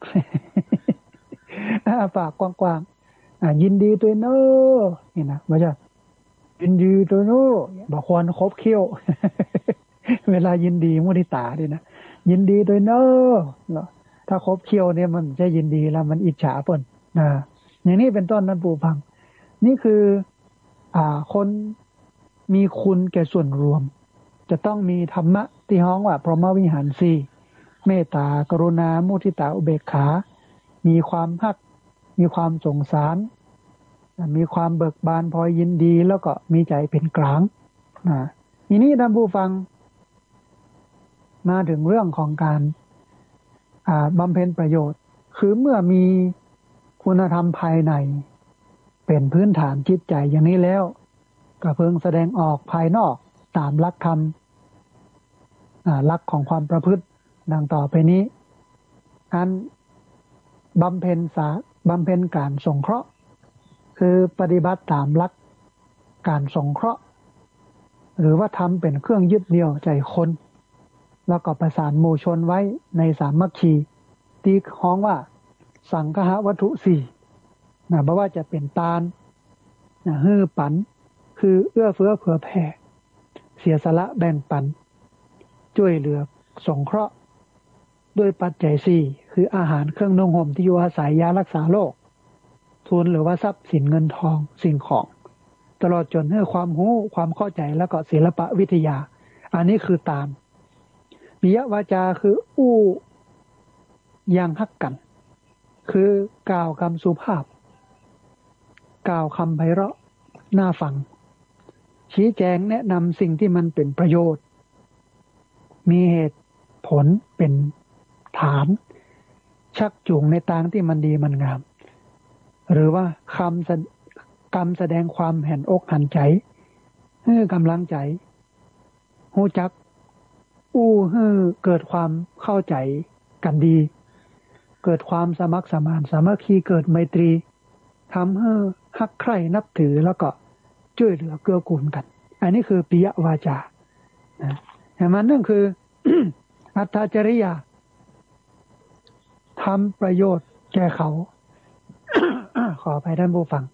ๆ อ้าปากกว้างๆอ่ายินดีตัวเน้อนี่นะว่าจะยินดีตัวเน้อบ่ควรคบเคี้ยว เวลายินดีมุทิตาดินะยินดีตัวเน้อเนาะถ้าคบเคี้ยวเนี่ยมันจะยินดีแล้วมันอิจฉาเปิ้นนะอย่างนี้เป็นต้นนั้นปู่ฟังนี่คืออ่าคนมีคุณแก่ส่วนรวมจะต้องมีธรรมะที่ฮ้องว่าพรหมวิหารสี่เมตตากรุณามุทิตาอุเบกขามีความฮักมีความสงสารมีความเบิกบานพอยินดีแล้วก็มีใจเป็นกลางนะทีนี้ท่านผู้ฟังมาถึงเรื่องของการอ่าบำเพ็ญประโยชน์คือเมื่อมีคุณธรรมภายในเป็นพื้นฐานจิตใจอย่างนี้แล้วก็เพิ่งแสดงออกภายนอกตามหลักธรรมหลักของความประพฤติดังต่อไปนี้อันบำเพ็ญสาบำเพ็ญการสงเคราะห์คือปฏิบัติตามหลักการสงเคราะห์หรือว่าทำเป็นเครื่องยึดเหนี่ยวใจคนแล้วก็ประสานหมู่ชนไว้ในสามัคคีที่ฮ้องว่าสังฆะวัตถุสี่นะเพราะว่าจะเป็นตาลนะฮื้อปันคือเอื้อเฟื้อเผื่อแผ่เสียสละแบ่งปันช่วยเหลือสงเคราะห์ด้วยปัจจัยสี่คืออาหารเครื่องนุ่งห่มที่อยู่อาศัยยารักษาโรคทุนหรือว่าทรัพย์สินเงินทองสิ่งของตลอดจนให้ความรู้ความเข้าใจแล้วก็ศิลปะวิทยาอันนี้คือตามปิยวาจาคืออู้ยังฮักกันคือกล่าวคำสุภาพกล่าวคำไพเราะน่าฟังชี้แจงแนะนำสิ่งที่มันเป็นประโยชน์มีเหตุผลเป็นฐานชักจูงในทางที่มันดีมันงามหรือว่าคำกรรมแสดงความเห็นอกหันใจให้กำลังใจหูจักอู้ให้เกิดความเข้าใจกันดีเกิดความสมัครสมานสามัคคีเกิดไมตรีทำให้ฮักใคร่นับถือแล้วก็ช่วยเหลือเกื้อกูลกันอันนี้คือปิยวาจานะแต่มันนั่นคือ อัตถจริยาทำประโยชน์แก่เขา ขออภัยท่านผู้ฟัง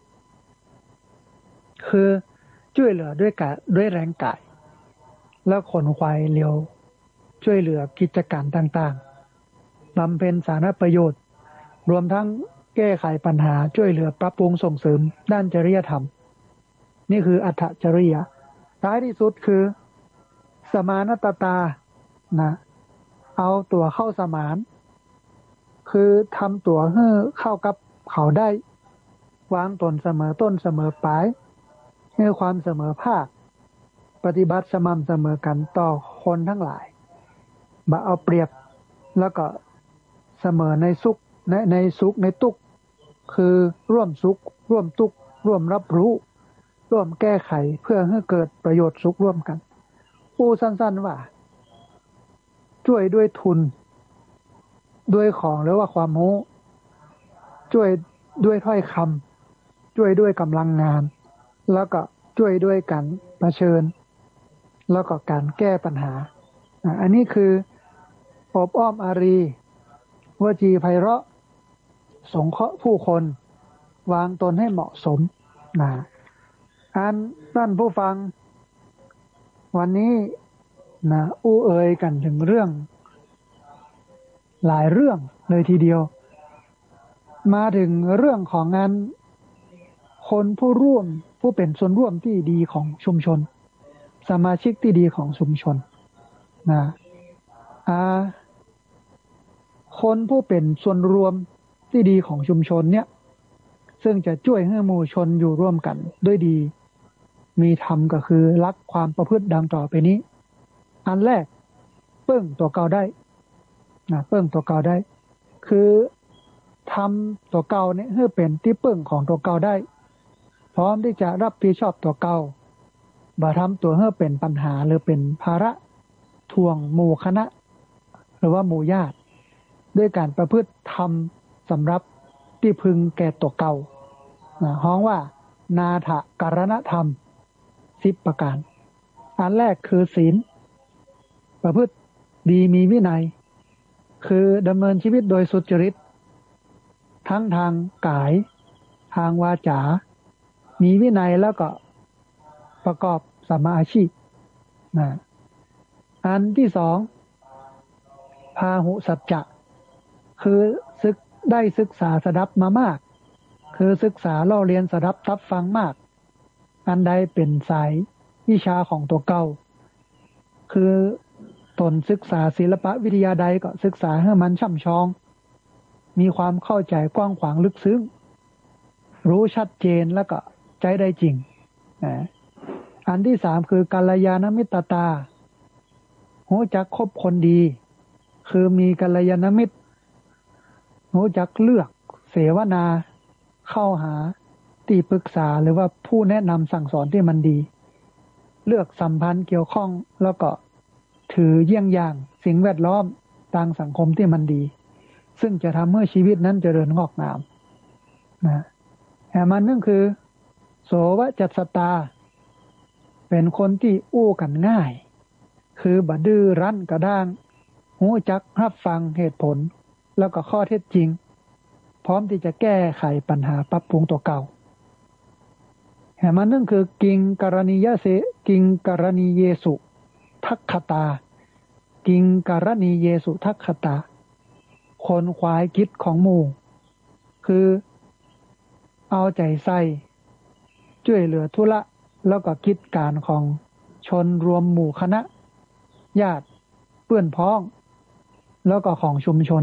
คือช่วยเหลือด้วยกายด้วยแรงกายแล้วขนควายเร็วช่วยเหลือกิจการต่างๆบำเพ็ญสาธารณประโยชน์รวมทั้งแก้ไขปัญหาช่วยเหลือปรับปรุงส่งเสริมด้านจริยธรรมนี่คืออัตถจริยาท้ายที่สุดคือสมานตตานะเอาตัวเข้าสมานคือทำตัวให้เข้ากับเขาได้วางตนเสมอต้นเสมอปลายให้ความเสมอภาคปฏิบัติสม่ำเสมอกันต่อคนทั้งหลายบ่เอาเปรียบแล้วก็เสมอในสุขในในสุขในทุกข์คือร่วมสุขร่วมทุกข์ร่วมรับรู้ร่วมแก้ไขเพื่อให้เกิดประโยชน์สุขร่วมกันพูดสั้นๆว่าช่วยด้วยทุนด้วยของหรือว่าความรู้ช่วยด้วยถ้อยคำช่วยด้วยกำลังงานแล้วก็ช่วยด้วยการเผชิญแล้วก็การแก้ปัญหาอันนี้คืออบอ้อมอารีวจีไพเราะสงเคราะห์ผู้คนวางตนให้เหมาะสมนะอันท่านผู้ฟังวันนี้นะอู้เอ่ยกันถึงเรื่องหลายเรื่องเลยทีเดียวมาถึงเรื่องของงานคนผู้ร่วมผู้เป็นส่วนร่วมที่ดีของชุมชนสมาชิกที่ดีของชุมชนนะอ่าคนผู้เป็นส่วนรวมที่ดีของชุมชนเนี่ยซึ่งจะช่วยให้หมู่ชนอยู่ร่วมกันด้วยดีมีธรรมก็คือรักความประพฤติดังต่อไปนี้อันแรกเปิ้งตัวเก่าได้นะเปิ้งตัวเก่าได้คือทำตัวเก่าเนี่ยให้เป็นที่เปิ้งของตัวเก่าได้พร้อมที่จะรับผิดชอบตัวเก่าบ่ทำตัวให้เป็นปัญหาหรือเป็นภาระทวงหมู่คณะหรือว่าหมู่ญาติด้วยการประพฤติธรรมสำหรับที่พึงแก่ตัวเก่านะฮ้องว่านาถการณธรรมสิบประการอันแรกคือศีลประพฤติดีมีวินัยคือดำเนินชีวิตโดยสุจริตทั้งทางกายทางวาจามีวินัยแล้วก็ประกอบสัมมาอาชีพนะอันที่สองพาหุสัจจะคือศึกได้ศึกษาสดับมามากคือศึกษาเล่าเรียนสดับทับฟังมากอันใดเป็นสายวิชาของตัวเก่าคือตนศึกษาศิลปะวิทยาใดก็ศึกษาให้มันช่ำชองมีความเข้าใจกว้างขวางลึกซึ้งรู้ชัดเจนแล้วก็ใจได้จริงนะอันที่สามคือกัลยาณมิตรตารู้จักคบคนดีคือมีกัลยาณมิตรรู้จักเลือกเสวนาเข้าหาที่ปรึกษาหรือว่าผู้แนะนำสั่งสอนที่มันดีเลือกสัมพันธ์เกี่ยวข้องแล้วก็ถือเยี่ยงอย่างสิ่งแวดล้อมทางสังคมที่มันดีซึ่งจะทำให้ชีวิตนั้นเจริญงอกงามนะแต่มันนั่นคือโสวจัสตาเป็นคนที่อู้กันง่ายคือบ่ดื้อรั้นกระด้างรู้จักรับฟังเหตุผลแล้วก็ข้อเท็จจริงพร้อมที่จะแก้ไขปัญหาปรับปรุงตัวเก่าแต่มันนั่นคือกิงกรณียเสกิงกรณีเยสุทักขตากิงกรณีเยสุทักขตาคนขวายคิดของหมู่คือเอาใจใส่ช่วยเหลือธุระแล้วก็กิจการของชนรวมหมู่คณะญาติเพื่อนพ้องแล้วก็ของชุมชน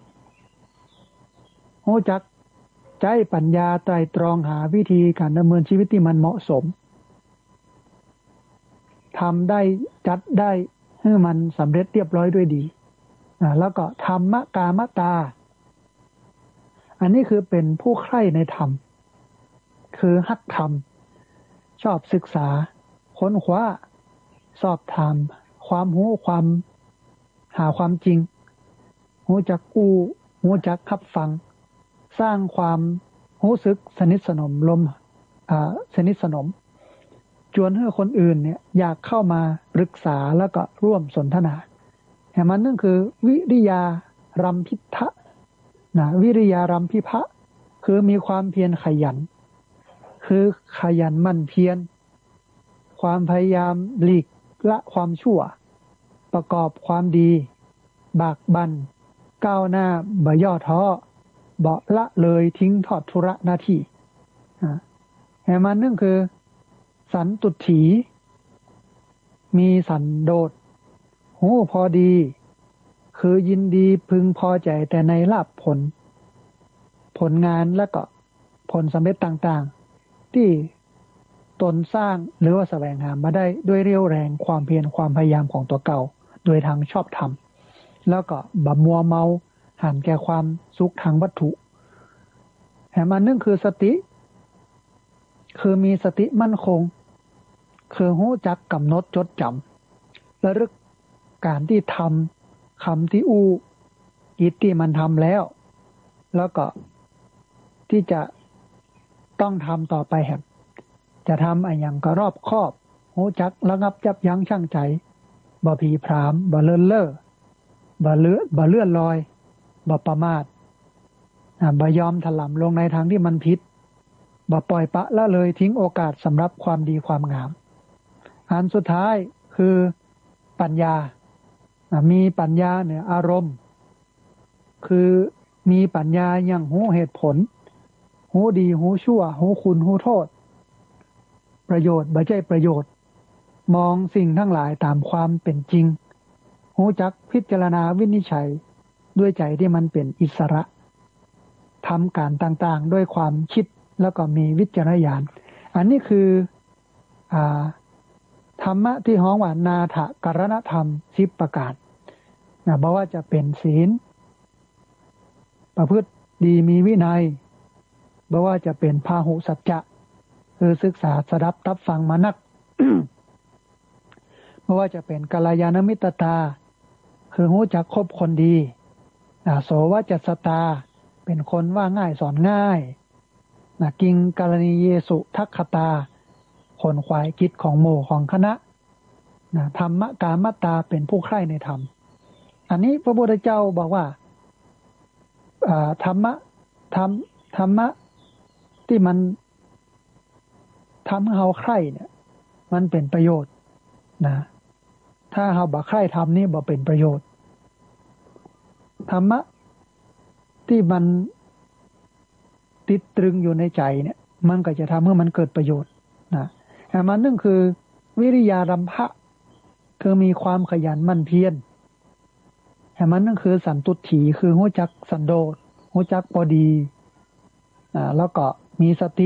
รู้จักใจปัญญาไตรตรองหาวิธีการดำเนินชีวิตที่มันเหมาะสมทำได้จัดได้ให้มันสำเร็จเรียบร้อยด้วยดีแล้วก็ธรรมกามตาอันนี้คือเป็นผู้ใคร่ในธรรมคือฮักธรรมชอบศึกษาค้นคว้าสอบถามความรู้ความหาความจริงรู้จักอู้รู้จักรับฟังสร้างความรู้สึกสนิทสนมลมอ่าสนิทสนมชวนให้คนอื่นเนี่ยอยากเข้ามาปรึกษาแล้วก็ร่วมสนทนาแห่งมันนั่นคือวิริยารัมพิทะนะวิริยารัมพิภะคือมีความเพียรขยันคือขยันมั่นเพียรความพยายามหลีกละความชั่วประกอบความดีบากบั่นก้าวหน้าบ่ย่อท้อเบาละเลยทิ้งทอดธุระหน้าที่แห่งมันนั่นคือสันตุถีมีสันโดษหูพอดีคือยินดีพึงพอใจแต่ในลาภผลผลงานและก็ผลสำเร็จต่างๆที่ตนสร้างหรือว่าแสวงหามาได้ด้วยเรี่ยวแรงความเพียรความพยายามของตัวเก่าโดยทางชอบธรรมแล้วก็บัมัวเมาหันแก่ความสุขทางวัตถุแห่งมันนั่นคือสติคือมีสติมั่นคงคือหู้จักกำหนดจดจำและรึกการที่ทำคำที่อู้กิจที่มันทำแล้วแล้วก็ที่จะต้องทำต่อไปแห่งจะทำอะไรอย่างก็รอบคอบหู้จักระงับยับยั้งชั่งใจบ่ผีพรามบ่เลินเล่อบ่เลือบ่เลื่อนลอยบ่ประมาทบ่ยอมถลำลงในทางที่มันผิดบ่ปล่อยปะละเลยทิ้งโอกาสสำหรับความดีความงามอันสุดท้ายคือปัญญามีปัญญาเนี่ยอารมณ์คือมีปัญญาอย่างหูเหตุผลหูดีหูชั่วหูคุณหูโทษประโยชน์บ่ใช่ประโยชน์มองสิ่งทั้งหลายตามความเป็นจริงหูจักพิจารณาวินิจฉัยด้วยใจที่มันเป็นอิสระทำการต่างๆด้วยความคิดแล้วก็มีวิจารณญาณอันนี้คืออ่าธรรมะที่ฮ้องว่านาถกรณธรรมสิบประการนะบอกว่าจะเป็นศีลประพฤติดีมีวินัยบอกว่าจะเป็นพาหุสัจจะคือศึกษาสดับรับฟังมานัก บอกว่าจะเป็นกัลยาณมิตรตาคือรู้จักคบคนดีนะโสวจัสตาเป็นคนว่าง่ายสอนง่ายนะกิงกรณีเยสุทักขตาคนขวายกิจของโมของคณะนะธรรมกามตาเป็นผู้ใคร่ในธรรมอันนี้พระพุทธเจ้าบอกว่าธรรมะธรรมธรรมะที่มันทำให้เราใคร่เนี่ยมันเป็นประโยชน์นะถ้าเราบ่ใคร่ทำนี่บ่เป็นประโยชน์ธรรมะที่มันติดตรึงอยู่ในใจเนี่ยมันก็จะทำให้มันเกิดประโยชน์นะแต่มันนั่นคือวิริยารัมภะคือมีความขยันมั่นเพียรแต่มันนั่นคือสันตุถีคือหู้จักสันโดษหู้จักพอดีอ่าแล้วก็มีสติ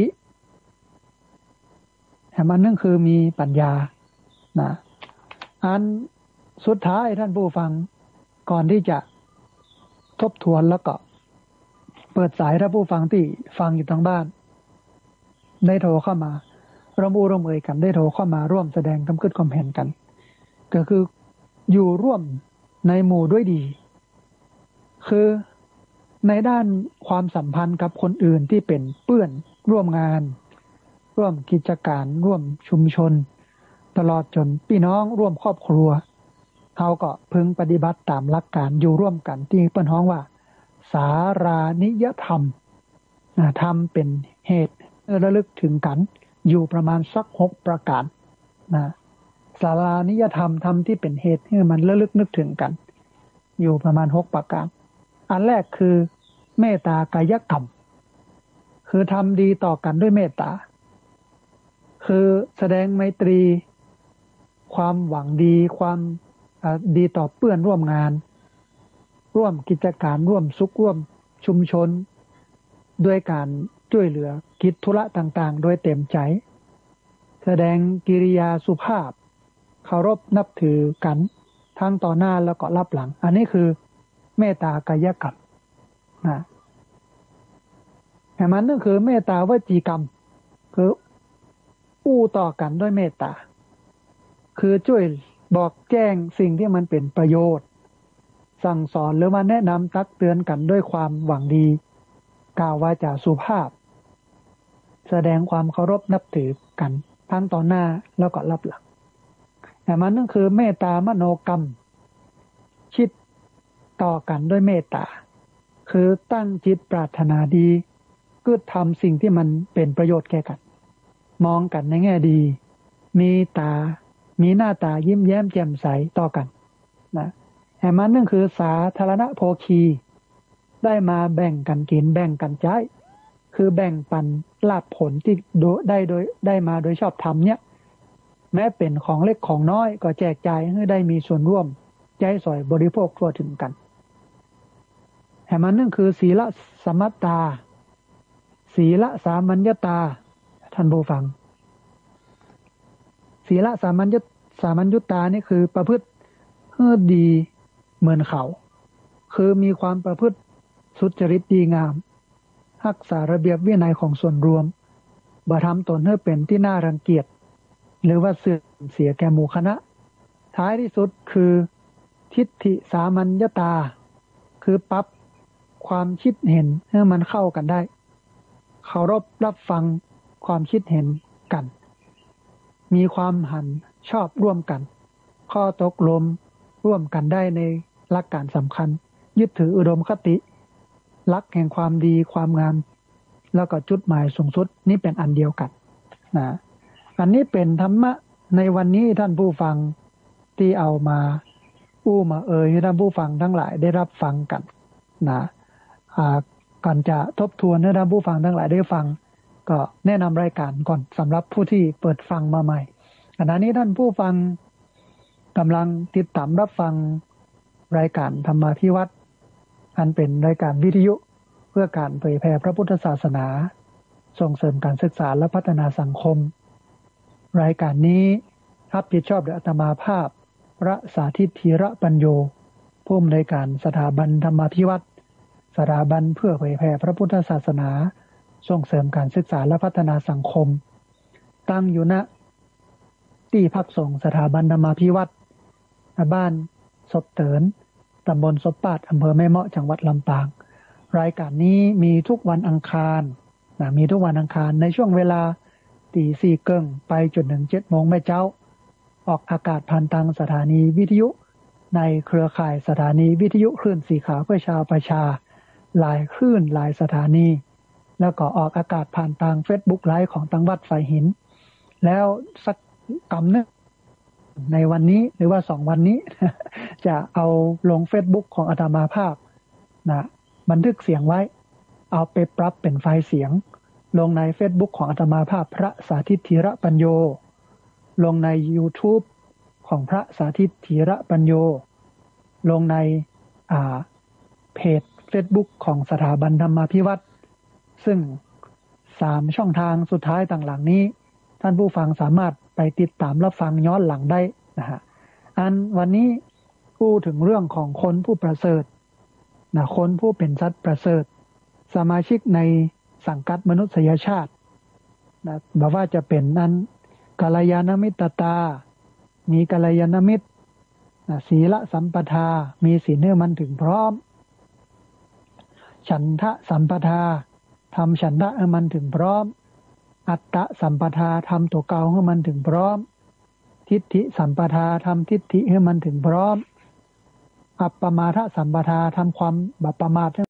แต่มันนั่นคือมีปัญญานะอันสุดท้ายท่านผู้ฟังก่อนที่จะทบทวนแล้วก็เปิดสายท่านผู้ฟังที่ฟังอยู่ทางบ้านได้โทรเข้ามาร่วมอู้ร่วมเอ่ยกันได้โทรเข้ามาร่วมแสดงความคิดความเห็นกันก็คืออยู่ร่วมในหมู่ด้วยดีคือในด้านความสัมพันธ์กับคนอื่นที่เป็นเพื่อนร่วมงานร่วมกิจการร่วมชุมชนตลอดจนพี่น้องร่วมครอบครัวเขาก็พึงปฏิบัติตามหลักการอยู่ร่วมกันที่เปิ้นฮ้องว่าสารานิยธรรมธรรมเป็นเหตุระลึกถึงกันอยู่ประมาณสักหกประการนะสารานิยธรรมธรรมที่เป็นเหตุให้มันระลึกนึกถึงกันอยู่ประมาณหกประการอันแรกคือเมตตากายกรรมคือทำดีต่อกันด้วยเมตตาคือแสดงไมตรีความหวังดีความดีต่อเพื่อนร่วมงานร่วมกิจการร่วมสุขร่วมชุมชนด้วยการช่วยเหลือกิจธุระต่างๆโดยเต็มใจแสดงกิริยาสุภาพเคารพนับถือกันทั้งต่อหน้าแล้วก็รับหลังอันนี้คือเมตตากายกรรมนะแต่มันนั่นคือเมตตาวจีกรรมคืออู้ต่อกันด้วยเมตตาคือช่วยบอกแจ้งสิ่งที่มันเป็นประโยชน์สั่งสอนหรือมาแนะนำตักเตือนกันด้วยความหวังดีกล่าววาจาสุภาพแสดงความเคารพนับถือกันทั้งต่อหน้าแล้วก็รับหลังแต่มันนั่นคือเมตตามโนกรรมคิดต่อกันด้วยเมตตาคือตั้งจิตปรารถนาดีก็ทำสิ่งที่มันเป็นประโยชน์แก่กันมองกันในแง่ดีมีตามีหน้าตายิ้มแย้มแจ่มใสต่อกันนะแต่มันนั่นคือสาธารณโภคีได้มาแบ่งกันกินแบ่งกันใช้คือแบ่งปันลาภผลที่ได้โดยได้มาโดยชอบธรรมเนี่ยแม้เป็นของเล็กของน้อยก็แจกจ่ายให้ได้มีส่วนร่วมใจสอยบริโภคทั่วถึงกันแห่งมันนั่นคือศีลสมัตตาศีลสามัญญตาท่านผู้ฟังศีลสามัญญสามัญญตานี่คือประพฤติให้ดีเหมือนเขาคือมีความประพฤติสุจริตดีงามรักษาระเบียบวินัยของส่วนรวมบ่ทำตนให้เป็นที่น่ารังเกียจหรือว่าเสื่อมเสียแก่หมู่คณะท้ายที่สุดคือทิฏฐิสามัญญตาคือปรับความคิดเห็นให้มันเข้ากันได้เคารพรับฟังความคิดเห็นกันมีความหันชอบร่วมกันข้อตกลงร่วมกันได้ในหลักการสำคัญยึดถืออุดมคติหลักแห่งความดีความงามแล้วก็จุดหมายสูงสุดนี่เป็นอันเดียวกันนะอันนี้เป็นธรรมะในวันนี้ท่านผู้ฟังที่เอามาอู้มาเอ่ยให้ท่านผู้ฟังทั้งหลายได้รับฟังกันนะอ่าก่อนจะทบทวนให้ท่านผู้ฟังทั้งหลายได้ฟังก็แนะนำรายการก่อนสำหรับผู้ที่เปิดฟังมาใหม่ขณะนี้ท่านผู้ฟังกำลังติดตามรับฟังรายการธรรมาภิวัตรอันเป็นรายการวิทยุเพื่อการเผยแผ่พระพุทธศาสนาส่งเสริมการศึกษาและพัฒนาสังคมรายการนี้รับผิดชอบโดยอาตมาภาพพระสาธิตธีระปัญโยผู้อำนวยการสถาบันธรรมาภิวัตรสถาบันเพื่อเผยแผ่พระพุทธศาสนาส่งเสริมการศึกษาและพัฒนาสังคมตั้งอยู่ณที่พักสงฆ์สถาบันธรรมาภิวัตรบ้านศพเตินตำบลศพปาดอำเภอแม่เมาะจังหวัดลำปางรายการนี้มีทุกวันอังคารนะมีทุกวันอังคารในช่วงเวลาตีสี่เกิงไปจนถึงเจ็ดโมงแม่เจ้าออกอากาศผ่านทางสถานีวิทยุในเครือข่ายสถานีวิทยุคลื่นสีขาวเพื่อชาวประชาหลายคลื่นหลายสถานีแล้วก็ออกอากาศผ่านทาง Facebook ไลฟ์ของตังวัดไฟหินแล้วสักกำนึงในวันนี้หรือว่าสองวันนี้ จะเอาลง Facebook ของอาตมาภาพนะบันทึกเสียงไว้เอาไปปรับเป็นไฟล์เสียงลงใน Facebook ของอาตมาภาพพระสาธิตธีระปัญโยลงใน YouTube ของพระสาธิตธีระปัญโยลงในอ่าเพจ Facebook ของสถาบันธรรมาภิวัตรซึ่งสามช่องทางสุดท้ายต่างหลังนี้ท่านผู้ฟังสามารถไปติดตามรับฟังย้อนหลังได้นะฮะอันวันนี้พูดถึงเรื่องของคนผู้ประเสริฐนะคนผู้เป็นสัตว์ประเสริฐสมาชิกในสังกัดมนุษยชาตินะบอกว่าจะเป็นนั้นกัลยาณมิตรตามีกัลยาณมิตรนะศีลสัมปทามีศีลให้มันถึงพร้อมฉันทะสัมปทาทำฉันทะให้มันถึงพร้อมอัตตะสัมปทาทำตัวเก่าให้มันถึงพร้อมทิฏฐิสัมปทาทำทิฏฐิให้มันถึงพร้อมอัปปมาทสัมปทาทำความบัปประมาทให้